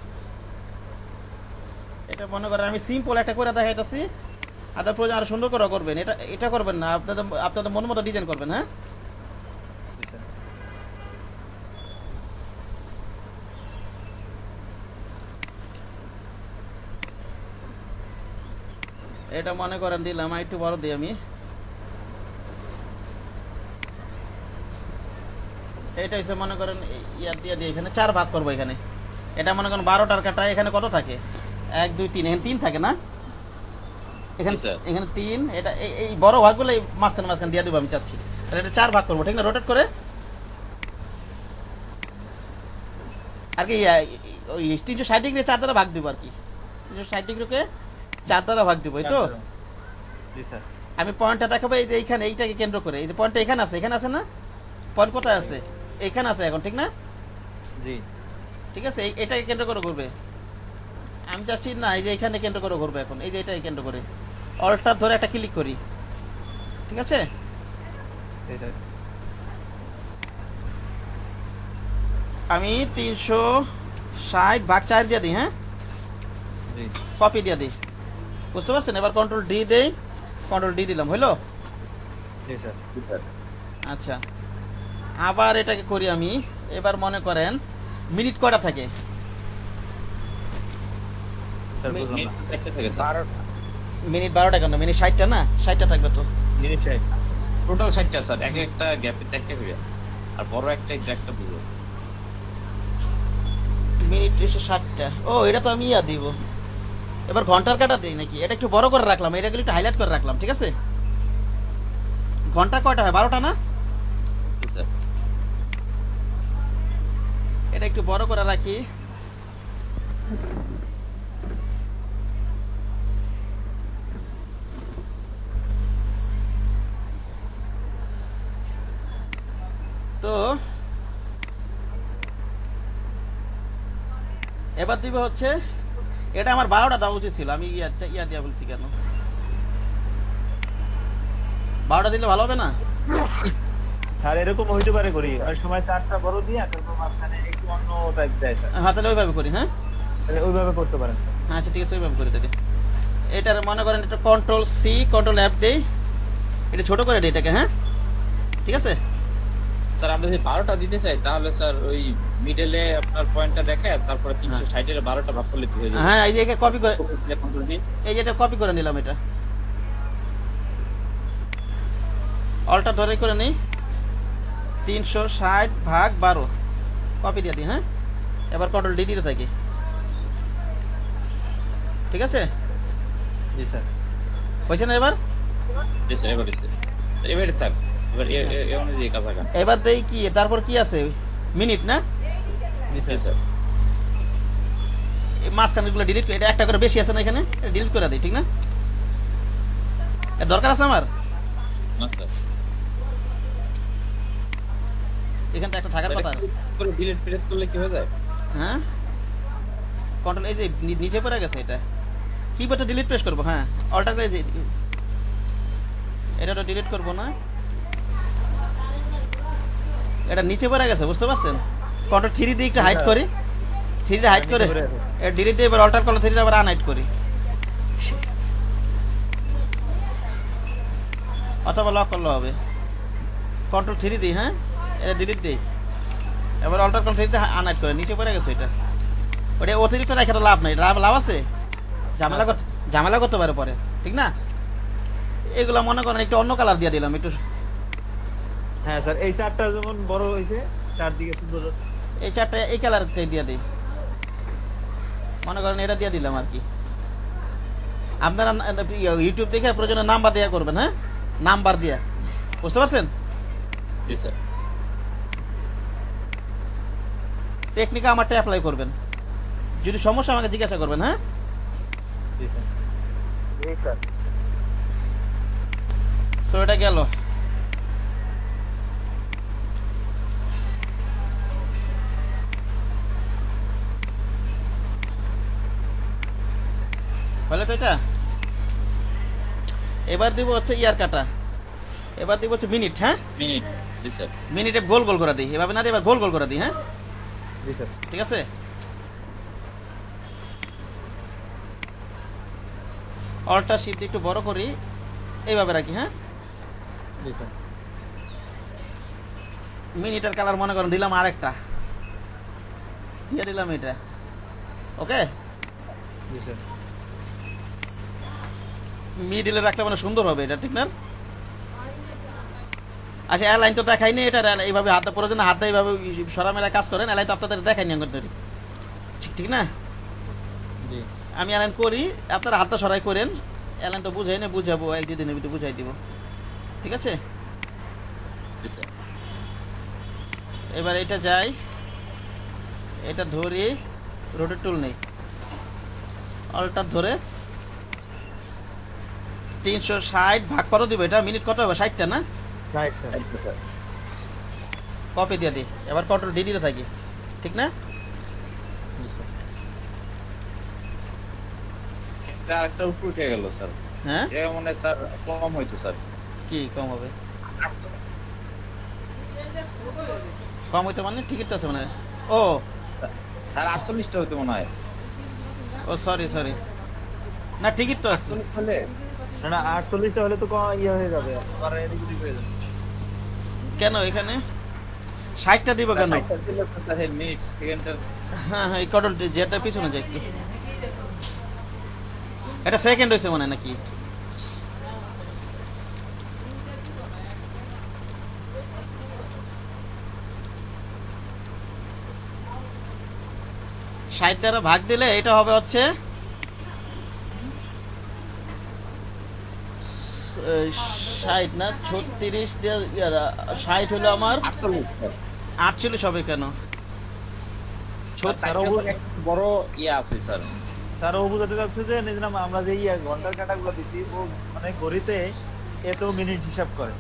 এটা মনে করেন আমি সিম্পল একটা করে দেখাইতেছি, আদার প্রয়োজন আরো সুন্দর করে করবেন। এটা এটা করবেন না, আপনাদের আপনাদের মন মতো ডিজাইন করবেন। হ্যাঁ, জি স্যার। এটা মনে করেন দিলাম, একটু বড় দিই আমি। এটা হচ্ছে মনে করেন ইয়ার দিয়ে দিয়ে এখানে চার ভাগ করবো। এখানে এটা মনে করেন বারোটার কাটা, এখানে কত থাকে? এক দুই তিন, এখানে তিন থাকে না? এখানে এখানে তিন। এটা এই বড় ভাগগুলো এই মাঝখানে মাঝখানে দিয়ে দেবো আমি চাচ্ছি। তাহলে এটা চার ভাগ করবো, ঠিক না? রোটেট করে আর কি ওই তিনশো ষাট ডিগ্রি চার দ্বারা ভাগ দিব, আর কি তিনশো ষাট ডিগ্রিকে চার দ্বারা ভাগ দিব। এই তো জি স্যার। আমি পয়েন্টটা দেখাবো এই যে এইখানে, এইটাকে কেন্দ্র করে। এই যে পয়েন্টটা এখানে আছে, এখানে আছে না? পয়েন্ট কোথায় আছে? এখানে আছে এখন, ঠিক না? জি, ঠিক আছে, এটাকে কেন্দ্র করে ঘুরবে। আমি চাচ্ছি না এই যে এখানে কেন্দ্র করে ঘুরবে এখন, এই যে এটাকে কেন্দ্র করে অল্টার ধরে একটা ক্লিক করি, ঠিক আছে? জি স্যার। আমি তিনশো ষাট ভাগ চার দিয়ে দিই। হ্যাঁ, জি, কপি দিয়ে দিই, বুঝতে পারছেন? এবার কন্ট্রোল ডি দেই, কন্ট্রোল ডি দিলাম, হইলো? জি স্যার। আচ্ছা, আবার এটাকে করি আমি। এবার মনে করেন মিনিট কয়টা থাকে? স্যার বুঝলাম না। একটা থেকে স্যার মিনিট বারোটা কেন? মিনিট ষাটটা না? ষাটটা থাকবে তো। জিনিস চাই। টোটাল ষাটটা স্যার, এক একটা গ্যাপে চারটা করে, আর বড় একটা একটা পুরো মিনিট এসে ষাটটা। ও, এটা তো আমি ইয়া দিব। এবার ঘন্টার কাটা দিই নাকি? এটা একটু বড় করে রাখলাম, এটাগুলো একটু হাইলাইট করে রাখলাম, ঠিক আছে? ঘন্টা কয়টা হয়? বারোটা না? স্যার। এটা একটু বড় করে রাখি। তো এবার দিবে হচ্ছে, এটা আমার বারোটা দেওয়া উচিত ছিল, আমি ইয়া ইয়া দিয়া বলছি কেন? বারোটা দিলে ভালো হবে না? স্যার এরকম হইতে পারে করি অনেক সময় চারটা বড় দিয়ে তারপর মাঝখানে একটু অন্য টাইপ দেয় স্যার, হ্যাঁ তাহলে ওইভাবে করি। হ্যাঁ তাহলে ওইভাবে করতে পারেন স্যার। হ্যাঁ আচ্ছা ঠিক আছে, ওইভাবে করে দেবে। এটার মনে করেন এটা কন্ট্রোল সি কন্ট্রোল এফ দেই, এটা ছোট করে দিই এটাকে। হ্যাঁ ঠিক আছে। স্যার আমরা যদি বারোটা দিতে চাই তাহলে স্যার ওই মিডলে আপনার পয়েন্টটা দেখে তারপরে তিনশো ষাটের বারোটা ভাগ করলে হয়ে যাবে। হ্যাঁ এই যে কপি করে, কন্ট্রোল ডি, এই যে এটা কপি করে নিলাম, এটা অল্টা ধরে করে নিই, তিনশো ষাট ভাগ বারো কপি দিয়ে দিই। হ্যাঁ এবার কন্ট্রোল ডি দিতে থাকি, ঠিক আছে। জি স্যার। হয়েছে না এবার? জি স্যার এবার এসে এবারে থাক, এবার এ- এ- এ অনুযায়ী কাজ আগান। এবার দেই কি, তারপর কি আছে মিনিট না, জি স্যার। এই মাঝখানে গুলো ডিলিট, এটা একটা করে বেশি আছে না এখানে, ডিলিট করে দিই, ঠিক না? এর দরকার আছে আমার না স্যার, এখানটা একটা থাকার কথা। করে ডিলিট প্রেস করলে কি হয়ে যায়? হ্যাঁ কন্ট্রোল এই যে নি- নিচে পড়ে গেছে, এটা কিবোর্ডে ডিলিট প্রেস করবো। হ্যাঁ অল্টার করে যে- এটা তো ডিলিট করবো না, এটা নিচে পড়ে গেছে, বুঝতে পারছেন? কন্ট্রোল থ্রি দিয়ে একটু হাইড করি, থ্রি দিয়ে হাইড করে এটা ডিলিট দিয়ে এবার অল্টার করলে থ্রি আবার আনহাইড করি, অথবা লক করলে হবে। কন্ট্রোল থ্রি দিই, হ্যাঁ এটা ডিলিট দিই, এবার অল্টার কন্ট্রোল থ্রি দিয়ে আনহাইড করে, নিচে পড়ে গেছে এটা। ওটা অতিরিক্ত রেখে তো লাভ নাই, লাভ লাভ আছে, ঝামেলা করতে ঝামেলা করতে পারে পরে, ঠিক না? এগুলো মনে করেন একটু অন্য কালার দিয়ে দিলাম একটু, হ্যাঁ স্যার, এই চারটা যেমন বড় হয়েছে চারদিকে সুন্দর। এই চারটা এই কালারটাই দিয়ে দিই, মনে করেন এটা দিয়ে দিলাম আর কি। আপনারা ইউটিউব দেখে প্রয়োজনে নাম্বার দেওয়া করবেন, হ্যাঁ নাম্বার দিয়া, বুঝতে পারছেন? জি স্যার। টেকনিক আমারটা অ্যাপ্লাই করবেন, যদি সমস্যা আমাকে জিজ্ঞাসা করবেন। হ্যাঁ জি স্যার। জি স্যার। সো এটা গেল। হলো তো এটা। এবার দিব হচ্ছে ইয়ার কাটা, এবার দিব হচ্ছে মিনিট। হ্যাঁ মিনিট। জি স্যার। মিনিটে গোল গোল করে দিই, এভাবে না দিই, এবার গোল গোল করে দিই। হ্যাঁ জি স্যার। ঠিক আছে। অল্টার শিফট একটু বড় করি, এইভাবে রাখি। হ্যাঁ জি স্যার। মিনিটের কালার মনে করেন দিলাম আরেকটা, দিয়ে দিলাম এটা। ওকে জি স্যার। মিডিলে রাখলে মানে সুন্দর হবে এটা, ঠিক না? আচ্ছা এয়ারলাইন তো দেখাইনি, এটা এইভাবে হাতটা প্রয়োজন হাতটা এইভাবে সরা মেলা কাজ করেন, এয়ারলাইন তো আপনাদের দেখাইনি আঙ্গুল ধরে, ঠিক ঠিক না? জি। আমি এয়ারলাইন করি, আপনারা হাতটা সরাই করেন, এয়ারলাইন তো বুঝাই না, বুঝাবো এক দুদিনের ভিতরে বুঝাই দিব, ঠিক আছে। জি স্যার। এবার এটা যাই, এটা ধরি, রোটেট টুল নেই, অল্টার ধরে তিনশো ষাট ভাগ কত দিব, এটা মিনিট কত হবে, ষাটটা না? ষাট স্যার। কপি দিয়ে দিই, এবার কন্ট্রোল ডি দিতে থাকি, ঠিক না? জি স্যার। এটা আরেকটা উপরে উঠে গেল স্যার, হ্যাঁ এটা মনে হয় স্যার কম হয়েছে স্যার। কি কম হবে? কম হইতে মানে টিকিট আছে মানে, ও স্যার আটচল্লিশটা হতে মনে হয়। ও সরি সরি, না টিকিট তো আছে। আটচল্লিশ হলে না না, আটচল্লিশটা হলে তো ক- ইয়ে হয়ে যাবে, আবার এদিক ওদিক হয়ে যাবে। কেন এখানে ষাটটা দিব কেন? ষাটটা দিলে তো স্যার মিনিট সেকেন্ডের হ্যাঁ হ্যাঁ এই কন্ট্রোল যেটা পিছনে যায় একটু, এটা সেকেন্ড হয়েছে মনে হয় নাকি? ষাট দ্বারা ভাগ দিলে এটা হবে হচ্ছে ষাট না ছত্রিশ, ষাট হলো আমার আটচল্লিশ স্যার। আটচল্লিশ হবে কেন? স্যার ওপরে একটা বড় ইয়ে আছে স্যার। স্যার ও বুঝাতে চাচ্ছে যে নিজের আমরা যে ইয়ে ঘন্টার কাটাগুলো দিছি ও মানে ঘড়িতে এত মিনিট হিসাব করে,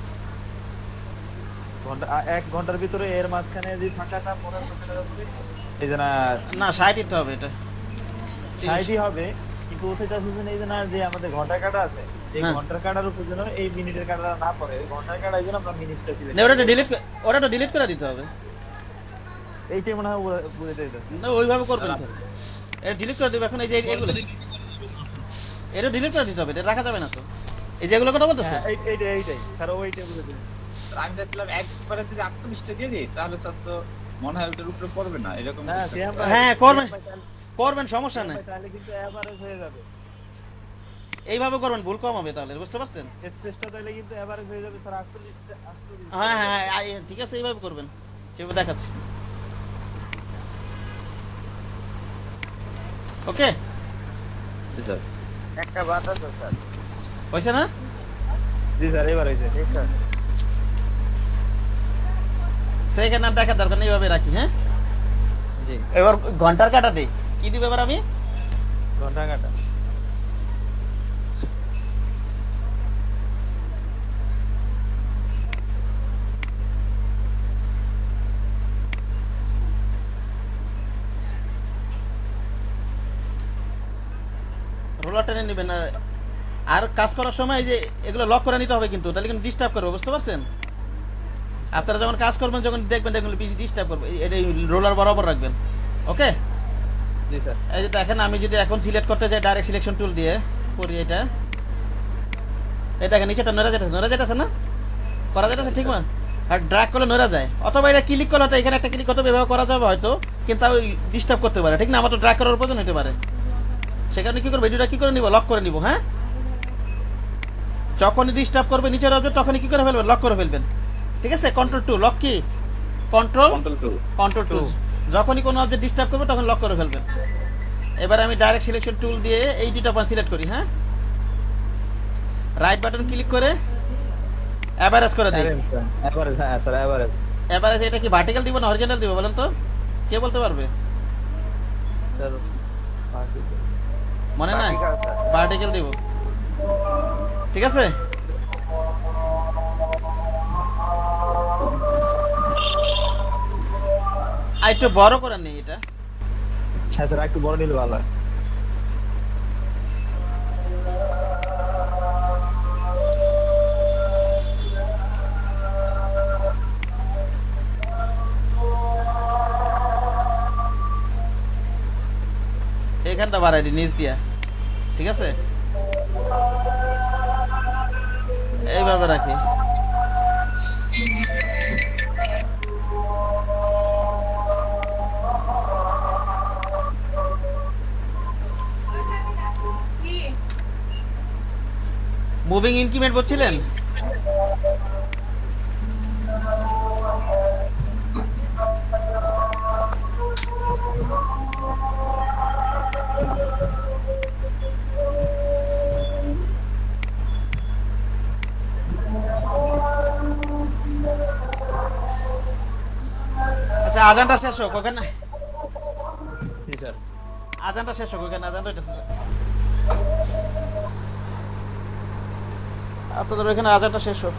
ঘন্টা আ- এক ঘন্টার ভিতরে এর মাঝখানে যে ফাঁকাটা পনেরো মিনিটের উপরে এই যে না না ষাটই তো হবে এটা, ষাটই হবে, কিন্তু ও সেটা বুঝে নেই যে না যে আমাদের ঘন্টার কাটা আছে এই হ্যাঁ। ঘন্টার কাটার উপর যেন এই মিনিটের কাটাটা না পড়ে ওই ঘন্টার কাটায় যেন আমরা মিনিটটা সিলেক্ট না ওটা ডিলিট ওটা ডিলিট করে দিতে হবে। এইটাই মনে হয় বুঝে- বুঝাইতে দিতেছে। না ওইভাবে করবেন না, এটা ডিলিট করে দেবে এখন। এই যে এগুলো এটা ডিলিট করে দিতে হবে, এটা রাখা যাবে না তো। এই যেগুলো কথা বলতেছে হ্যাঁ এই- এইটাই এইটাই কারণ ওইটাই বুঝাইতে দিতেছে। স্যার, আমি চাচ্ছিলাম একবারে যদি আটচল্লিশটা দিয়ে দিই তাহলে স্যার তো মনে হয় ওটার উপরে পড়বে না এরকম না কিছু। সিয়াম ভাই- হ্যাঁ, করবেন। সিয়াম ভাই তাহলে- করবেন, সমস্যা সিয়াম নেই। ভাই তাহলে কিন্তু এভারেজ হয়ে যাবে এইভাবে করবেন, ভুল কম হবে তাহলে, বুঝতে পারছেন? স্পেসটা তাহলে কিন্তু এভারেজ হয়ে যাবে স্যার আটচল্লিশ আটচল্লিশ হ্যাঁ হ্যাঁ হ্যাঁ, আই- ঠিক আছে, এইভাবে করবেন, সেভাবে দেখাচ্ছি। ওকে, জি স্যার। একটা বাদ আছে স্যার। হয়েছে না? জি স্যার এবার হয়েছে ঠিক স্যার। সেখানে আর দেখার দরকার নেই, এইভাবে রাখি। হ্যাঁ, জি এবার ঘন্টার কাটা দিই, কি দিব এবার আমি? ঘন্টা কাটা রোলার টেনে নেবেন। আর আর কাজ করার সময় এই যে এগুলো লক করে নিতে হবে কিন্তু, তাহলে কিন্তু ডিস্টার্ব করবে, বুঝতে পারছেন? আপনারা যখন কাজ করবেন, যখন দেখবেন দেখবেন বেশি ডিস্টার্ব করবে, এই- এটা রোলার বরাবর রাখবেন। ওকে, জি স্যার। এই যে দেখেন আমি যদি এখন সিলেক্ট করতে যাই ডাইরেক্ট সিলেকশন টুল দিয়ে করি, এটা এই দেখেন নিচেটা নড়া যেতেছে, নড়া যেতেছে না? করা যেতেছে ঠিক না? আর ড্র্যাগ করলে নড়া যায়, অথবা এটা ক্লিক করলে হয়তো এখানে একটা ক্লিক করতে ব্যবহার করা যাবে হয়তো, কিন্তু ডিস্টার্ব করতে পারে, ঠিক না? আমার তো ড্র্যাগ করার প্রয়োজন হতে পারে, সেখানে কি করবো, ভিডিওটা কি করে নিব, লক করে নিব। হ্যাঁ, যখনই ডিস্টার্ব করবে নিচের অবজেক্ট তখনই কি করে ফেলবেন, লক করে ফেলবেন। ঠিক আছে, control two, lock key control control two. Control two, যখনই কোনো অবজেক্ট ডিস্টার্ব করবে তখন লক করে ফেলবেন। এবার আমি ডাইরেক্ট সিলেকশন টুল দিয়ে এই দুটো পয়েন্ট সিলেক্ট করি। হ্যাঁ, রাইট বাটন ক্লিক করে এভারেজ করে দিই। এভারেজ হ্যাঁ স্যার এভারেজ। এভারেজ এটা কি ভার্টিক্যাল দিব না হরিজন্টাল দিব বলেন তো, কে বলতে পারবে? স্যার মনে নাই? Vertical, sir. ভার্টিক্যাল দিব, ঠিক আছে? আর একটু বড় করে নেই এটা। হ্যাঁ স্যার একটু বড় নিলে ভালো হয়। এখানটা বাড়াই দিই নিচ দিয়া, ঠিক আছে? এইভাবে রাখি। মুভিং ইনক্রিমেন্ট বলছিলেন? আচ্ছা, আজানটা শেষ হোক ওখানে, জি স্যার। আজানটা শেষ হোক ওখানে, আজানটা হইতেছে। আপনাদের ওখানে আজানটা শেষ হোক।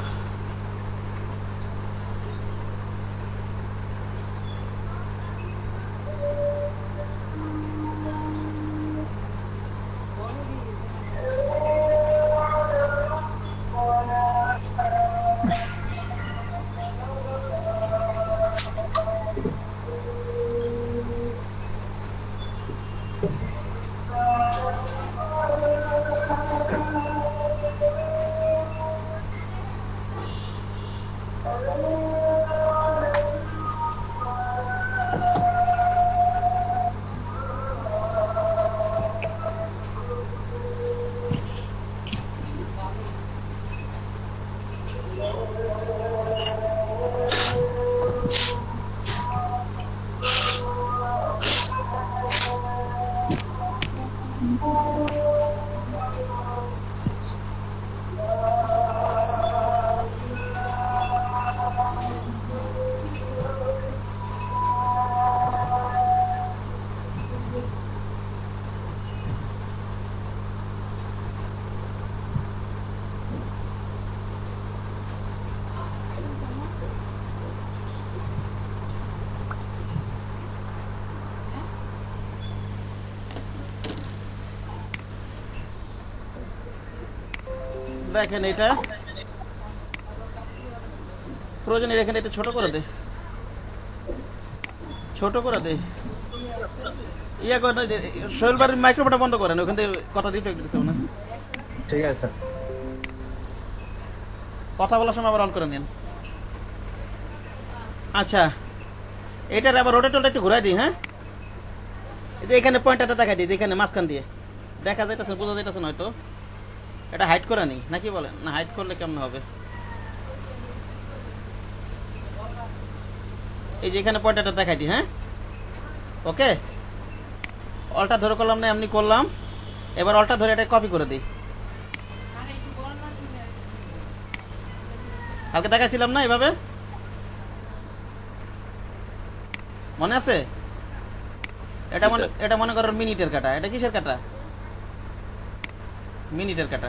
দেখেন এটা প্রয়োজন, এখানে এটা ছোট করে দে, ছোট করে দে। ইয়া করে সোহেল বাড়ির মাইক্রোফোনটা বন্ধ করেন, ওখান থেকে কথা রিফ্লেক্ট দিচ্ছে না। ঠিক আছে স্যার। কথা বলার সময় আবার অন করে নিন। আচ্ছা, এটার আবার রোটেটরটা একটু ঘুরাই দিই। হ্যাঁ, এই যে এখানে পয়েন্টারটা দেখাই দিই, যেখানে মাঝখান দিয়ে দেখা যাইতেছে, বোঝা যাইতেছে না হয়তো। এটা হাইড করে নি নাকি বলেন? না, হাইড করলে কেমন হবে? এই যে এখানে পয়েন্টারটা দেখাই দিই। হ্যাঁ, ওকে। অলটা ধরে করলাম না, এমনি করলাম। এবার অলটা ধরে এটা কপি করে দিই। কালকে দেখাইছিলাম না এভাবে, মনে আছে? এটা মনে এটা মনে করেন মিনিটের কাটা। এটা কিসের কাটা? মিনিটের কাটা।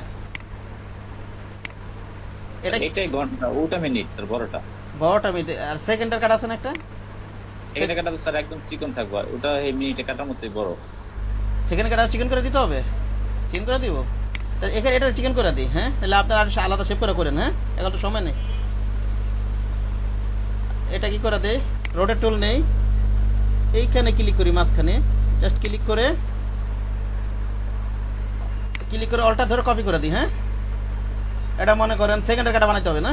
এটা এটাই ঘন্টা, ওটা মিনিট স্যার, বড়টা বড়টা মিনিট। আর সেকেন্ডের কাটা আছে না একটা? এখানে কাটা তো স্যার একদম চিকন থাকবে, ওটা এই মিনিটে কাটার মতোই বড়। সেকেন্ড কাটা চিকেন করে দিতে হবে? চিকেন করে দিব? তা এখানে এটা চিকেন করে দিই। হ্যাঁ, তাহলে আপনার আর আলাদা শেপ করে করেন। হ্যাঁ, এখন তো সময় নেই। এটা কি করে দেয়? রোটেট টুল নেই, এইখানে ক্লিক করি, মাঝখানে জাস্ট ক্লিক করে ক্লিক করে অলটা ধরে কপি করে দিই। হ্যাঁ, এটা মনে করেন সেকেন্ডের কাটা বানাইতে হবে না?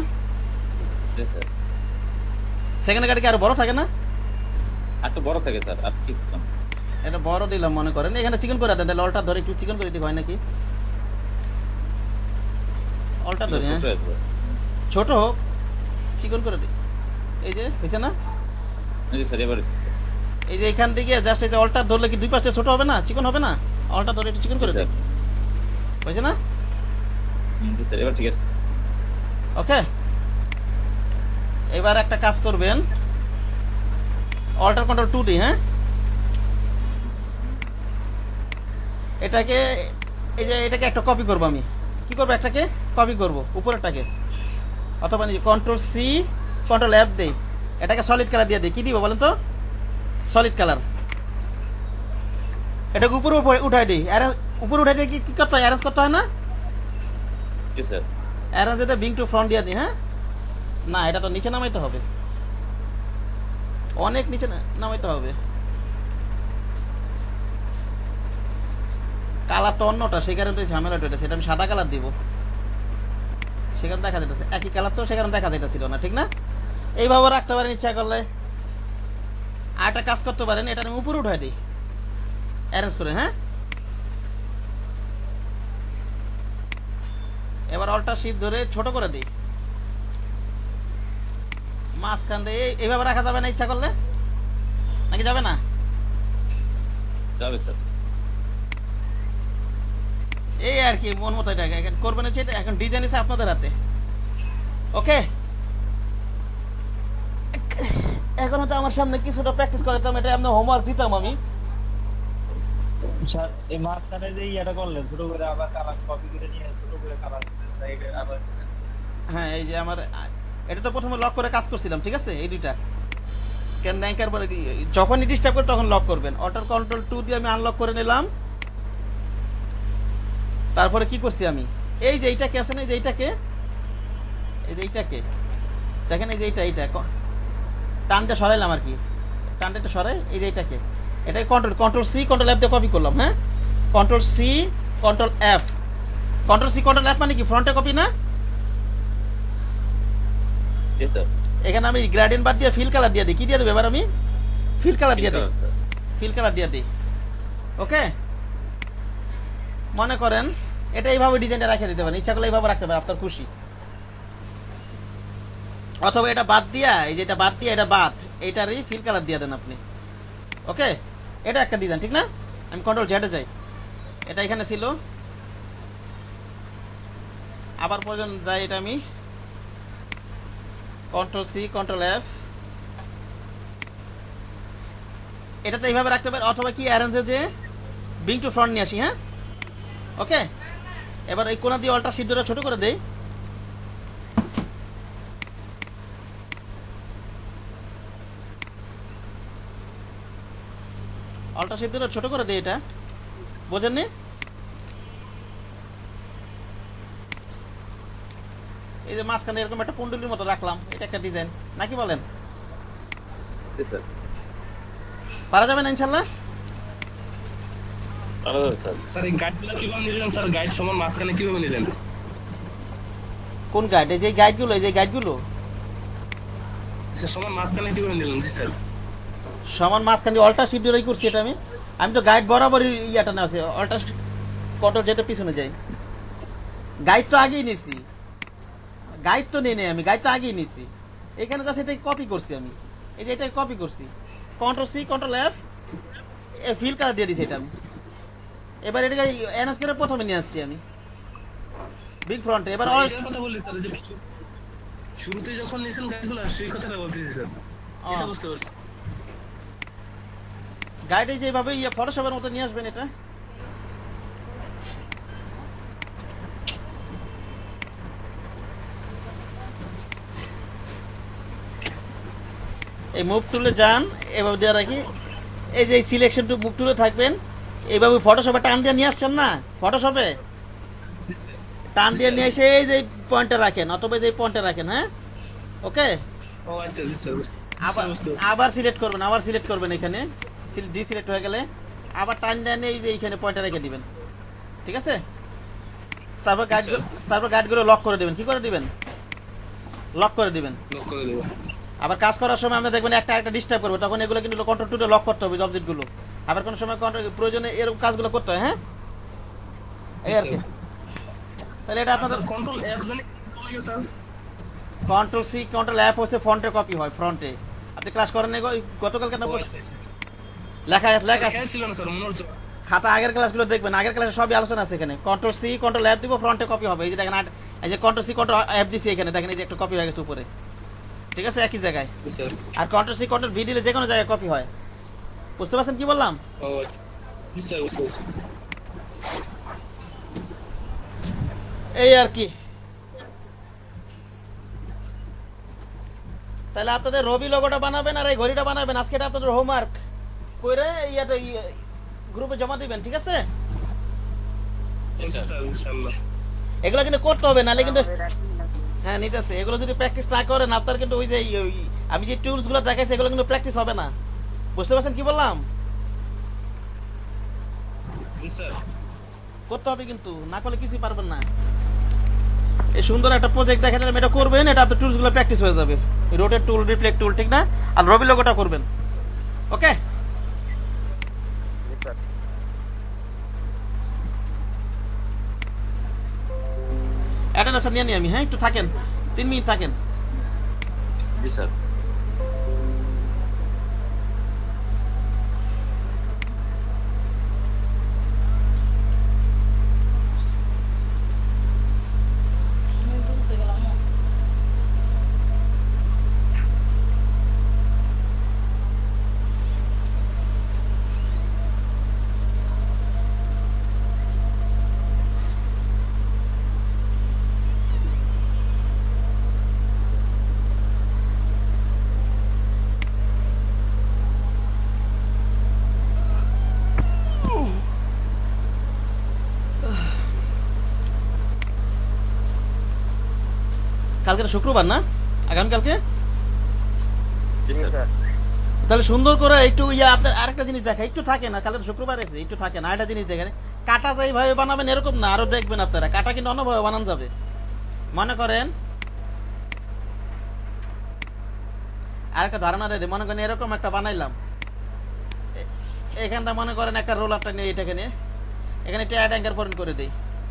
সেকেন্ডের কাটা কি আরো বড় থাকে না? আর তো বড় থাকে স্যার, আর চিকন। এটা বড় দিলাম মনে করেন, এখানে চিকেন করে দেন, তাহলে অলটা ধরে একটু চিকেন করে দিই, হয় নাকি? অলটা ধরে হ্যাঁ, ছোট হোক, চিকেন করে দিই। এই যে হয়েছে না? স্যার এবার এই যে এখান থেকে জাস্ট এই যে অলটা ধরলে কি দুই পাশে ছোট হবে না, চিকন হবে না? অলটা ধরে একটু চিকন করে দিই, হয়েছে না? স্যার এবার ঠিক আছে। ওকে, এবার একটা কাজ করবেন, অল্টার কন্ট্রোল টু দিই। হ্যাঁ, এটাকে এই যে এটাকে একটা কপি করবো আমি। কি করবো? একটাকে কপি করব, উপরেরটাকে। অথবা কন্ট্রোল সি কন্ট্রোল এফ দেই, এটাকে সলিড কালার দিয়ে দিই। কি দিব বলেন তো? Solid colour. এটাকে উপরে উঠাই দিই, উপরে উঠাই দিয়ে কি করতে হয়? অ্যারেঞ্জ করতে হয় না? অ্যারেঞ্জ দিতে বিং টু ফ্রন্ট দিয়ে দিই। হ্যাঁ, না এটা তো নিচে নামাইতে হবে, অনেক নিচে নামাইতে হবে। কালারটা অন্যটা, সেখানে তো ঝামেলাটা এটা, সেটা আমি সাদা কালার দিব, সেখানে দেখা যেতেছে একই কালার, তো সেখানে দেখা যাইতেছিল না, ঠিক না? এইভাবে রাখতে পারেন ইচ্ছা করলে। আর একটা কাজ করতে পারেন, এটা আমি উপরে উঠাই দিই অ্যারেঞ্জ করে। হ্যাঁ, এবার অল্টার শিফট ধরে ছোট করে দিই, মাঝখান দিয়ে এইভাবে রাখা যাবে না ইচ্ছা করলে? নাকি যাবে না? যাবে স্যার। এই আর কি, মন মতো এটা এখন করবেন হচ্ছে, এটা এখন ডিজাইন আছে আপনাদের হাতে। ওকে, এখনো তো আমার সামনে কিছুটা প্র্যাকটিস করতাম, এটা আপনার হোমওয়ার্ক দিতাম আমি। স্যার এই মাঝখানে যে ইয়াটা করলেন, ছোট করে আবার কালার কপি করে নিয়ে ছোট করে কালার আবার। হ্যাঁ, এই যে আমার এটা তো প্রথমে লক করে কাজ করছিলাম, ঠিক আছে? এই দুইটা ক্যান র্যাঙ্কার বলে, যখনই ডিস্টার্ব করে তখন লক করবেন। অল্টার কন্ট্রোল টু দিয়ে আমি আনলক করে নিলাম। তারপরে কি করছি আমি, এই যে এইটাকে আছে না, এই যে এইটাকে, এই যে এইটাকে দেখেন, এই যে এইটা এইটা টানটা সরাইলাম আর কি, টানটা একটু সরাই। এই যে এইটাকে, এটাকে control control C control F দিয়ে কপি করলাম। হ্যাঁ, control C control F, control C control F মানে কি? ফ্রন্টে কপি না? এখানে আমি গ্রেডিয়েন্ট বাদ দিয়ে ফিল কালার দিয়ে দিই। কি দিয়ে দেবো এবার? আমি ফিল কালার দিয়ে দিই, ফিল কালার দিয়ে দিই। ওকে, মনে করেন এটা এইভাবে ডিজাইনটা রাখে দিতে পারেন, ইচ্ছা করলে এইভাবে রাখতে পারেন, আপনার খুশি। অথবা এটা বাদ দিয়া, এই যে এটা বাদ দিয়ে এটা বাদ, এইটারই ফিল কালার দিয়ে দেন আপনি। ওকে, এটা একটা ডিজাইন, ঠিক না? আমি কন্ট্রোল জেডে যাই, এটা এখানে ছিল, আবার পর্যন্ত যাই, এটা আমি কন্ট্রোল সি কন্ট্রোল এফ, এটাতে এইভাবে রাখতে পারেন। অথবা কি অ্যারেঞ্জে যে বিং টু ফ্রন্ট নিয়ে আসি। হ্যাঁ, ওকে, এবার এই কোনা দিয়ে অল্টার শিফট ধরে ছোট করে দেই। অল্টার শিফট ধরে ছোট করে দেই, এটা বোঝেননি? এই যে মাঝখানে এরকম একটা পুন্ডলির মতো রাখলাম, এটা একটা ডিজাইন নাকি বলেন? জি স্যার। পারা যাবে না ইনশাল্লাহ? স্যার এই গাইডগুলো কিভাবে নিলেন স্যার? গাইড সমান মাঝখানে কিভাবে নিলেন? কোন গাইড? এই যে গাইডগুলো, এই যে গাইডগুলো স্যার সমান মাঝখানে কিভাবে নিলেন? জি স্যার। সমান মাঝখানে অল্টা শিফট দিয়ে করছি এটা আমি। আমি তো গাইড বরাবরই ইয়াটা না আছে, অল্টা কন্ট্রোল যেটা পিছনে যায়। গাইড তো আগেই নিছি, গাইড তো নেই নেই আমি, গাইড তো আগেই নিছি। এখানে জাস্ট এটাই কপি করছি আমি, এই যে এটাই কপি করছি, control C control F fill colour দিয়ে দিছি এটা আমি। এবার এটাকে এনএস করে প্রথমে নিয়ে আসছি আমি বিগ ফ্রন্টে। এবার অল এটার কথা বললি স্যার, যে শুরুতে যখন নিছেন গাইডগুলো সেই কথাটা বলতেছি স্যার, এটা বুঝতে পারছি। গাইডে যেভাবে ইয়ে ফটোশপের মতো নিয়ে আসবেন এটা। এই মুভ টুলে যান, এভাবে দেওয়া রাখি, এই যে সিলেকশন টু মুভ টুলে থাকবেন, এইভাবে ফটোশপে টান দিয়ে নিয়ে আসছেন না, ফটোশপে টান দিয়ে নিয়ে এসে এই যে পয়েন্টে রাখেন, অথবা যে পয়েন্টে রাখেন। হ্যাঁ ওকে। ও আচ্ছা জি স্যার, আবার আবার সিলেক্ট করবেন, আবার সিলেক্ট করবেন, এখানে ডি সিলেক্ট হয়ে গেলে আবার টান দেন, এই যে এইখানে পয়েন্টে রেখে দিবেন, ঠিক আছে? তারপর গাইড তারপর গাইডগুলো লক করে দিবেন। কি করে দিবেন? লক করে দিবেন। লক করে দেব। আবার কাজ করার সময় আমরা দেখবেন একটা একটা ডিস্টার্ব করবো, তখন এগুলো কিন্তু কন্ট্রোল টুতে লক করতে হবে অবজেক্টগুলো। আবার কোনো সময় কন্ট্রোল প্রয়োজনে এরকম কাজগুলো করতে হয়। হ্যাঁ এই আর কি। তাহলে এটা আপনাদের কন্ট্রোল এফ জানি লাগে sir. Control C control F হচ্ছে ফ্রন্টে কপি হয়, ফ্রন্টে। আপনি ক্লাস করেন নাই গতকাল? কেন লেখা লেখা ছিল না স্যার, মনে হচ্ছে খাতা আগের ক্লাসগুলো দেখবেন, আগের ক্লাসে সবই আলোচনা আছে এখানে। কন্ট্রোল সি কন্ট্রোল এফ দিব, ফ্রন্টে কপি হবে। এই যে দেখেন, এই যে কন্ট্রোল সি কন্ট্রোল এফ দিছি এখানে, দেখেন এই যে একটা কপি হয়ে গেছে উপরে, ঠিক আছে, একই জায়গায়। আর কন্ট্রোল সি কন্ট্রোল ভি দিলে যে কোনো জায়গায় কপি হয়। বুঝতে পারছেন কি বললাম? ও আচ্ছা জি স্যার, বুঝতে পারছি। এই আর কি। তাহলে আপনাদের রবি লোগোটা বানাবেন আর এই ঘড়িটা বানাবেন, আজকে এটা আপনাদের হোমওয়ার্ক করে ইয়াতে গ্রুপে জমা দিবেন, ঠিক আছে? স্যার ইনশাআল্লাহ এগুলো কিন্তু করতে হবে, নাহলে কিন্তু হ্যাঁ নিতেছে। এগুলো যদি প্র্যাকটিস না করেন আপনার কিন্তু ওই যে আমি যে টুলস গুলো দেখাইছি এগুলো কিন্তু প্র্যাকটিস হবে না। বুঝতে পারছেন কি বললাম? জি স্যার। করতে হবে কিন্তু, না করলে কিছুই পারবেন না। এই সুন্দর একটা প্রজেক্ট দেখা দিলাম, এটা করবেন, এটা আপনার টুলস গুলো প্র্যাকটিস হয়ে যাবে। রোটেট টুল, রিফ্লেক্ট টুল, ঠিক না? আর রবি লোগোটা করবেন, ওকে? অ্যাটেন্ডেন্স নিয়ে নিই আমি। হ্যাঁ একটু থাকেন, তিন মিনিট থাকেন। জি স্যার। কালকে তো শুক্রবার না, আগামীকালকে? জি স্যার। তাহলে সুন্দর করে একটু ইয়া আপনার আরেকটা জিনিস দেখা, একটু থাকে না, কালকে তো শুক্রবার আছে, একটু থাকে না, আরেকটা জিনিস দেখেন, কাটা যেইভাবে বানাবেন এরকম না, আরো দেখবেন আপনারা কাটা কিন্তু অন্যভাবে বানানো যাবে। মনে করেন আরেকটা ধারণা দেয়, মনে করেন এরকম একটা বানাইলাম, এখানটা মনে করেন একটা রোলারটা নিয়ে এটাকে নিয়ে এখানে একটা অ্যাড অ্যাঙ্কার পয়েন্ট করে দেই,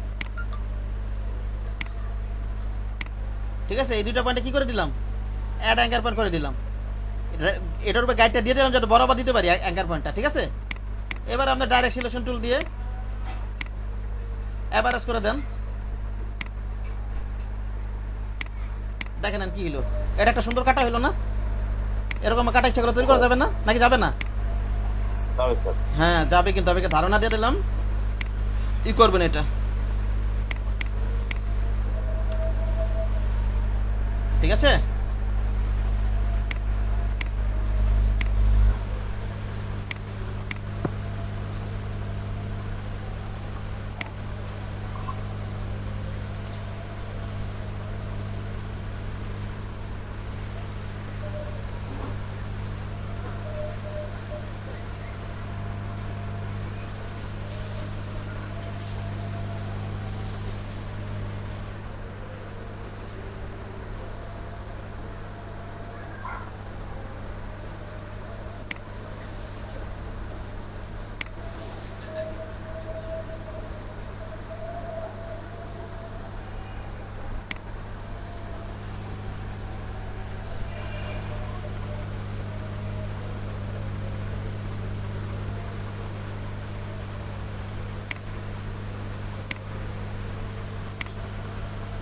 ঠিক আছে? এই দুইটা পয়েন্টে কি করে দিলাম? অ্যাড অ্যাঙ্কার পয়েন্ট করে দিলাম। এটার উপরে গাইডটা দিয়ে দিলাম যাতে বরাবর দিতে পারি অ্যাঙ্কার পয়েন্টটা, ঠিক আছে? এবার আমরা ডাইরেক্ট সিলেকশন টুল দিয়ে এভারেজ করে দেন, দেখেন কি হলো। এটা একটা সুন্দর কাটা হলো না? এরকম কাটা ইচ্ছা করে তৈরি করা যাবে না নাকি যাবে না? হ্যাঁ যাবে, কিন্তু আমি ধারণা দিয়ে দিলাম ই করবেন এটা, ঠিক আছে?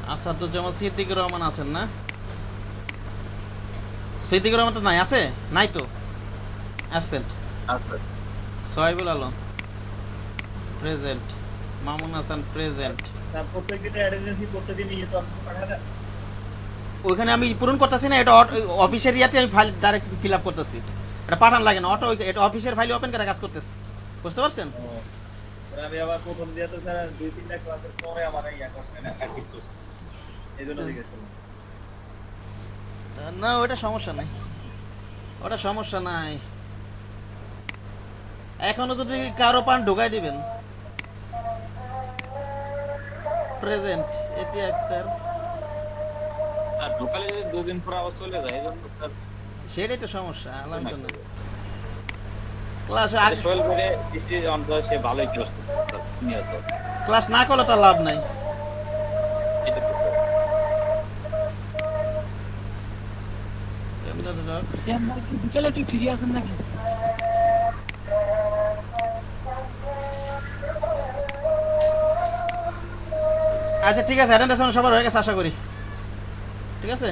আসাদুজ্জামান সিদ্দিকুর রহমান আছেন না? সিদ্দিকুর রহমান তো নাই, আছে নাই তো, অ্যাবসেন্ট। আচ্ছা সোহাইবুল আলম প্রেজেন্ট, মামুন হাসান প্রেজেন্ট। তার প্রত্যেকদিনের অ্যাটেন্ডেন্স প্রত্যেকদিন নিয়ে তো আপনি পাঠায় দেন। ওইখানে আমি পূরণ করতেছি না, এটা অফিসের ইয়াতে আমি ফাইল ডাইরেক্ট ফিল আপ করতেছি, এটা পাঠান লাগে না, অটো এটা অফিসের ফাইল ওপেন করে কাজ করতেছি, বুঝতে পারছেন? আর আমি আবার প্রথম দিয়ে তো স্যার দুই তিনটা ক্লাসের পরে আমার ইয়া করছে না, অ্যাক্টিভ করছে, এই জন্য জিজ্ঞেস করলাম। না ওটা সমস্যা নাই, ওটা সমস্যা নাই। এখনো যদি কারো পান ঢুকাই দিবেন। প্রেজেন্ট এটি একটার, আর ঢোকালে যদি দুদিন পর আবার চলে যায় এই জন্য স্যার সেটাই তো সমস্যা। আলহামদুলিল্লাহ ক্লাস সোহেল ভাই দৃষ্টি অন্তর সে ভালোই ক্লাস করতে স্যার নিয়ত ক্লাস না করলে তো লাভ নাই। এটা তো এমনি তো ধর, বিকেলে একটু ফিরে আসেন নাকি? আচ্ছা ঠিক আছে, অ্যাটেন্ডেন্স সবার হয়ে গেছে আশা করি, ঠিক আছে?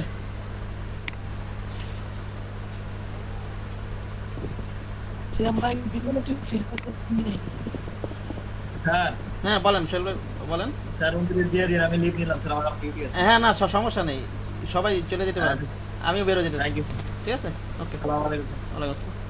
শ্যাম ভাই বিকেলে একটু ফিরে আসেন নাকি? স্যার হ্যাঁ বলেন সোহেল ভাই, বলেন। স্যার উনত্রিশ দিয়ে দিন, আমি লিভ নিলাম স্যার, আমার ডিউটি আছে। হ্যাঁ না স- সমস্যা নেই, সবাই চলে যেতে পারেন, আমিও বেরো যেতে চাই। Thank you. ঠিক আছে, ওকে, আসসালামু আলাইকুম। ওয়ালাইকুম আসসালাম।